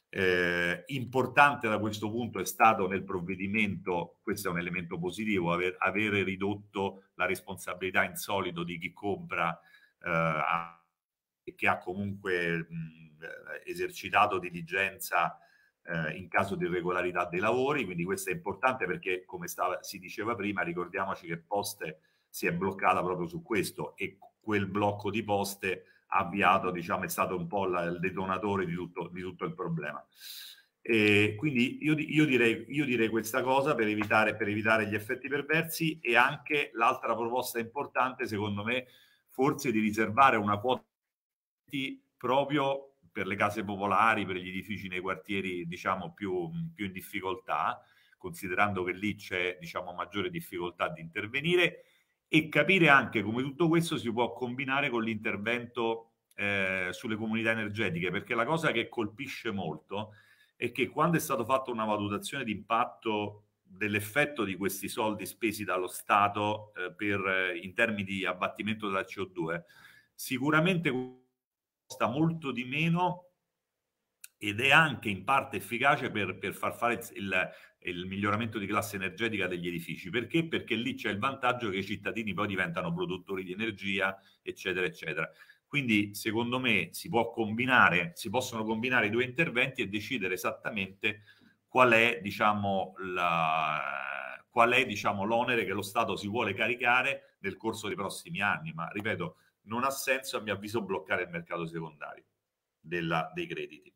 Eh, importante da questo punto è stato nel provvedimento, questo è un elemento positivo, aver, avere ridotto la responsabilità in solido di chi compra e eh, che ha comunque mh, esercitato diligenza eh, in caso di irregolarità dei lavori. Quindi questo è importante perché, come stava, si diceva prima, ricordiamoci che Poste si è bloccata proprio su questo, e quel blocco di Poste avviato, diciamo, è stato un po' la, il detonatore di tutto, di tutto il problema. E quindi io, io, direi, io direi questa cosa per evitare, per evitare gli effetti perversi. E anche l'altra proposta importante, secondo me, forse di riservare una quota proprio per le case popolari, per gli edifici nei quartieri, diciamo, più, più in difficoltà, considerando che lì c'è, diciamo, maggiore difficoltà di intervenire, e capire anche come tutto questo si può combinare con l'intervento eh, sulle comunità energetiche, perché la cosa che colpisce molto è che quando è stata fatta una valutazione di impatto dell'effetto di questi soldi spesi dallo Stato eh, per, eh, in termini di abbattimento della C O due, sicuramente costa molto di meno ed è anche in parte efficace per, per far fare il, il miglioramento di classe energetica degli edifici. Perché? Perché lì c'è il vantaggio che i cittadini poi diventano produttori di energia, eccetera, eccetera. Quindi, secondo me, si può combinare, si possono combinare i due interventi e decidere esattamente qual è, diciamo, la, qual è, diciamo, l'onere che lo Stato si vuole caricare nel corso dei prossimi anni. Ma, ripeto, non ha senso, a mio avviso, bloccare il mercato secondario della, dei crediti.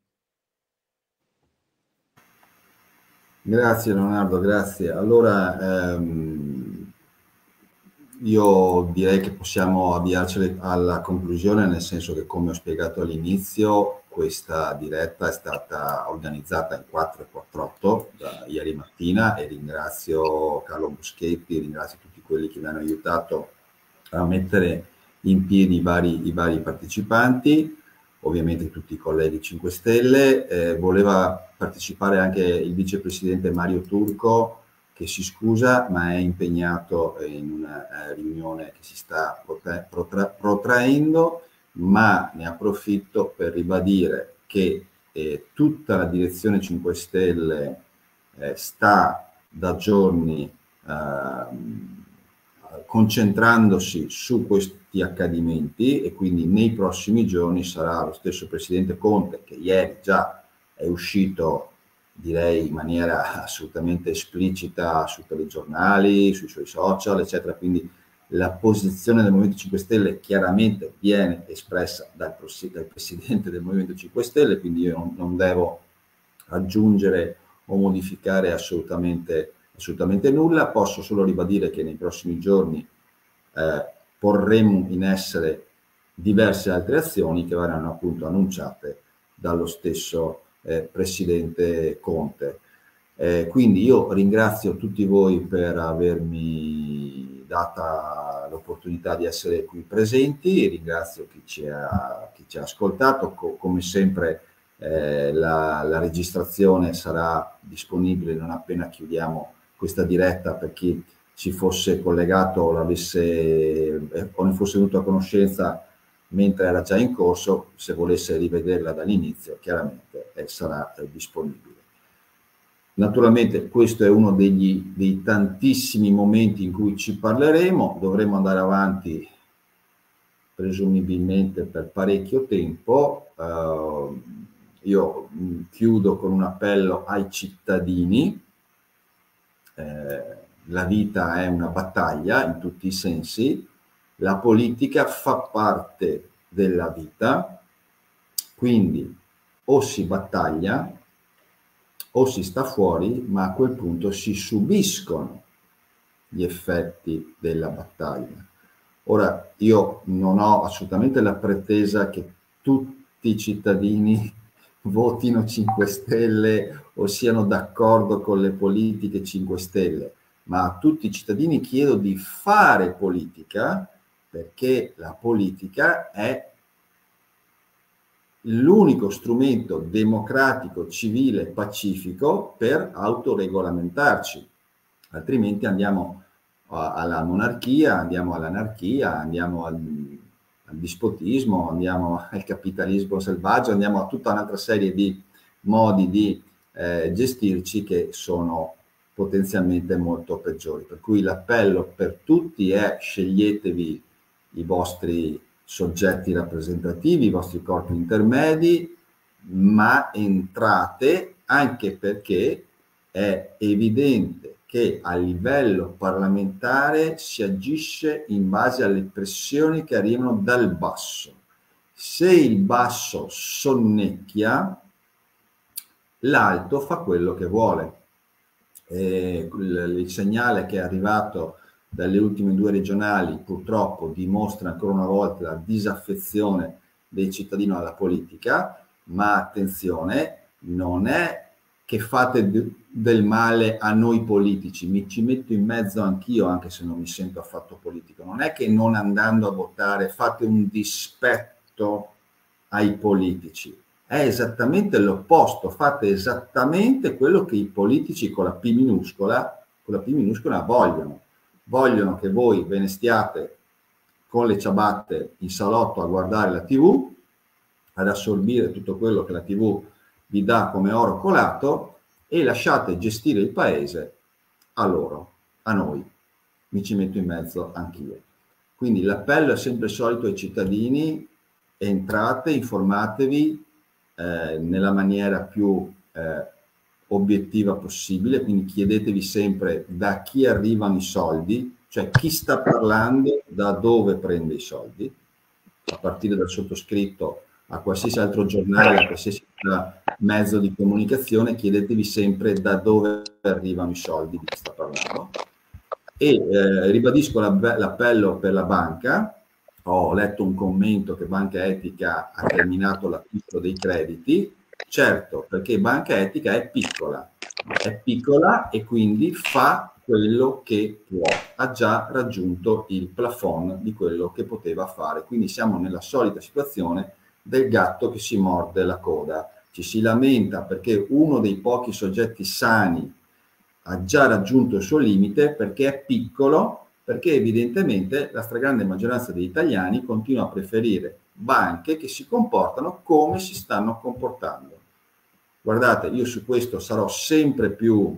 Grazie Leonardo, grazie. Allora, ehm, io direi che possiamo avviarci alla conclusione, nel senso che, come ho spiegato all'inizio, questa diretta è stata organizzata in quattro e quarantotto da ieri mattina, e ringrazio Carlo Buschetti, ringrazio tutti quelli che mi hanno aiutato a mettere in piedi i vari, i vari partecipanti, ovviamente tutti i colleghi cinque Stelle. Eh, voleva partecipare anche il vicepresidente Mario Turco, che si scusa ma è impegnato in una eh, riunione che si sta protra protra protraendo, ma ne approfitto per ribadire che eh, tutta la direzione cinque Stelle eh, sta da giorni eh, concentrandosi su questi accadimenti, e quindi nei prossimi giorni sarà lo stesso presidente Conte, che ieri già è uscito, direi in maniera assolutamente esplicita, sui telegiornali, sui suoi social, eccetera. Quindi la posizione del Movimento cinque Stelle chiaramente viene espressa dal, dal presidente del Movimento cinque Stelle, quindi io non, non devo aggiungere o modificare assolutamente assolutamente nulla. Posso solo ribadire che nei prossimi giorni eh, porremo in essere diverse altre azioni che verranno appunto annunciate dallo stesso eh, presidente Conte. Eh, quindi io ringrazio tutti voi per avermi data l'opportunità di essere qui presenti, e ringrazio chi ci ha, chi ci ha ascoltato. Co come sempre eh, la, la registrazione sarà disponibile non appena chiudiamo questa diretta, per chi ci fosse collegato o, l'avesse, eh, o ne fosse venuto a conoscenza mentre era già in corso. Se volesse rivederla dall'inizio, chiaramente eh, sarà eh, disponibile. Naturalmente questo è uno degli, dei tantissimi momenti in cui ci parleremo. Dovremo andare avanti presumibilmente per parecchio tempo. Uh, io mh, chiudo con un appello ai cittadini. Eh, la vita è una battaglia in tutti i sensi, la politica fa parte della vita, quindi o si battaglia o si sta fuori, ma a quel punto si subiscono gli effetti della battaglia. Ora, io non ho assolutamente la pretesa che tutti i cittadini votino cinque Stelle o siano d'accordo con le politiche cinque Stelle, ma a tutti i cittadini chiedo di fare politica, perché la politica è l'unico strumento democratico, civile, pacifico per autoregolamentarci. Altrimenti andiamo alla monarchia, andiamo all'anarchia, andiamo al, al dispotismo, andiamo al capitalismo selvaggio, andiamo a tutta un'altra serie di modi di eh, gestirci che sono potenzialmente molto peggiori. Per cui l'appello per tutti è: sceglietevi i vostri soggetti rappresentativi, i vostri corpi intermedi, ma entrate, anche perché è evidente che a livello parlamentare si agisce in base alle pressioni che arrivano dal basso. Se il basso sonnecchia, l'alto fa quello che vuole. Eh, il, il segnale che è arrivato dalle ultime due regionali purtroppo dimostra ancora una volta la disaffezione dei cittadini alla politica, ma attenzione, non è che fate de- del male a noi politici, mi ci metto in mezzo anch'io anche se non mi sento affatto politico, non è che non andando a votare fate un dispetto ai politici, è esattamente l'opposto, fate esattamente quello che i politici con la P minuscola, con la P minuscola vogliono. Vogliono che voi ve ne stiate con le ciabatte in salotto a guardare la tivù, ad assorbire tutto quello che la tivù vi dà come oro colato e lasciate gestire il paese a loro, a noi. Mi ci metto in mezzo anch'io. Quindi l'appello è sempre il solito ai cittadini: entrate, informatevi eh, nella maniera più eh, obiettiva possibile, quindi chiedetevi sempre da chi arrivano i soldi, cioè chi sta parlando, da dove prende i soldi, a partire dal sottoscritto a qualsiasi altro giornale, a qualsiasi mezzo di comunicazione, chiedetevi sempre da dove arrivano i soldi di chi sta parlando. E eh, ribadisco l'appello per la banca. Ho letto un commento che Banca Etica ha terminato l'acquisto dei crediti. Certo, perché Banca Etica è piccola, è piccola e quindi fa quello che può, ha già raggiunto il plafond di quello che poteva fare, quindi siamo nella solita situazione del gatto che si morde la coda, ci si lamenta perché uno dei pochi soggetti sani ha già raggiunto il suo limite perché è piccolo, perché evidentemente la stragrande maggioranza degli italiani continua a preferire banche che si comportano come si stanno comportando. Guardate, io su questo sarò sempre più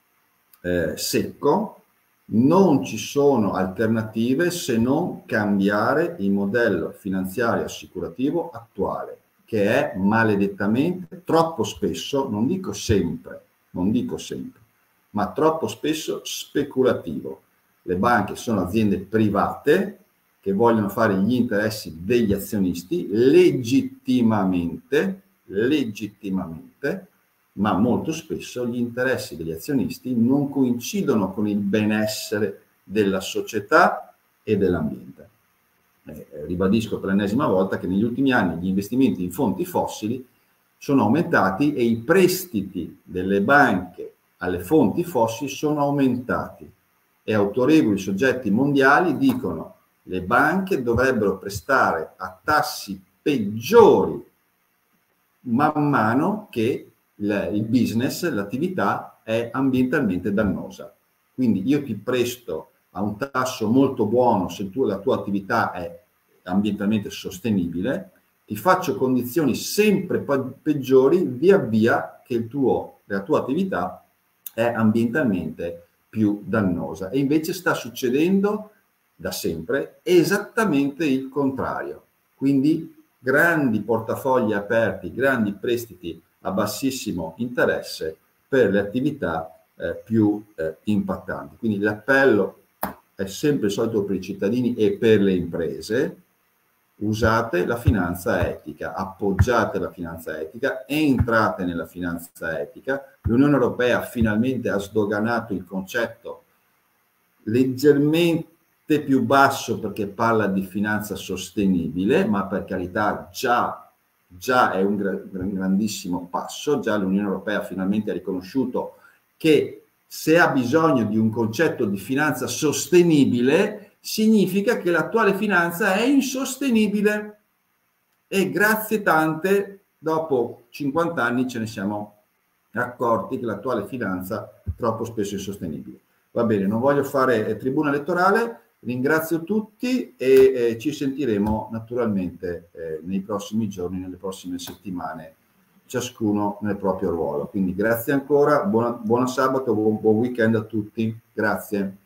eh, secco, non ci sono alternative se non cambiare il modello finanziario assicurativo attuale, che è maledettamente, troppo spesso, non dico sempre, non dico sempre, ma troppo spesso speculativo. Le banche sono aziende private che vogliono fare gli interessi degli azionisti legittimamente, legittimamente, ma molto spesso gli interessi degli azionisti non coincidono con il benessere della società e dell'ambiente. Eh, ribadisco per l'ennesima volta che negli ultimi anni gli investimenti in fonti fossili sono aumentati e i prestiti delle banche alle fonti fossili sono aumentati e autorevoli soggetti mondiali dicono che le banche dovrebbero prestare a tassi peggiori man mano che il business, l'attività è ambientalmente dannosa. Quindi io ti presto a un tasso molto buono se tu, la tua attività è ambientalmente sostenibile, ti faccio condizioni sempre peggiori via via che il tuo, la tua attività è ambientalmente più dannosa. E invece sta succedendo da sempre esattamente il contrario. Quindi grandi portafogli aperti, grandi prestiti a bassissimo interesse per le attività eh, più eh, impattanti. Quindi l'appello è sempre il solito per i cittadini e per le imprese: usate la finanza etica, appoggiate la finanza etica, entrate nella finanza etica. L'Unione Europea finalmente ha sdoganato il concetto leggermente più basso perché parla di finanza sostenibile, ma per carità già già è un grandissimo passo, già l'Unione Europea finalmente ha riconosciuto che se ha bisogno di un concetto di finanza sostenibile significa che l'attuale finanza è insostenibile e grazie tante, dopo cinquanta anni ce ne siamo accorti che l'attuale finanza troppo spesso è insostenibile. Va bene, non voglio fare tribuna elettorale. Ringrazio tutti e eh, ci sentiremo naturalmente eh, nei prossimi giorni, nelle prossime settimane. Ciao. ciascuno nel proprio ruolo. Quindi grazie ancora, buona, buona sabato, buon, buon weekend a tutti, grazie.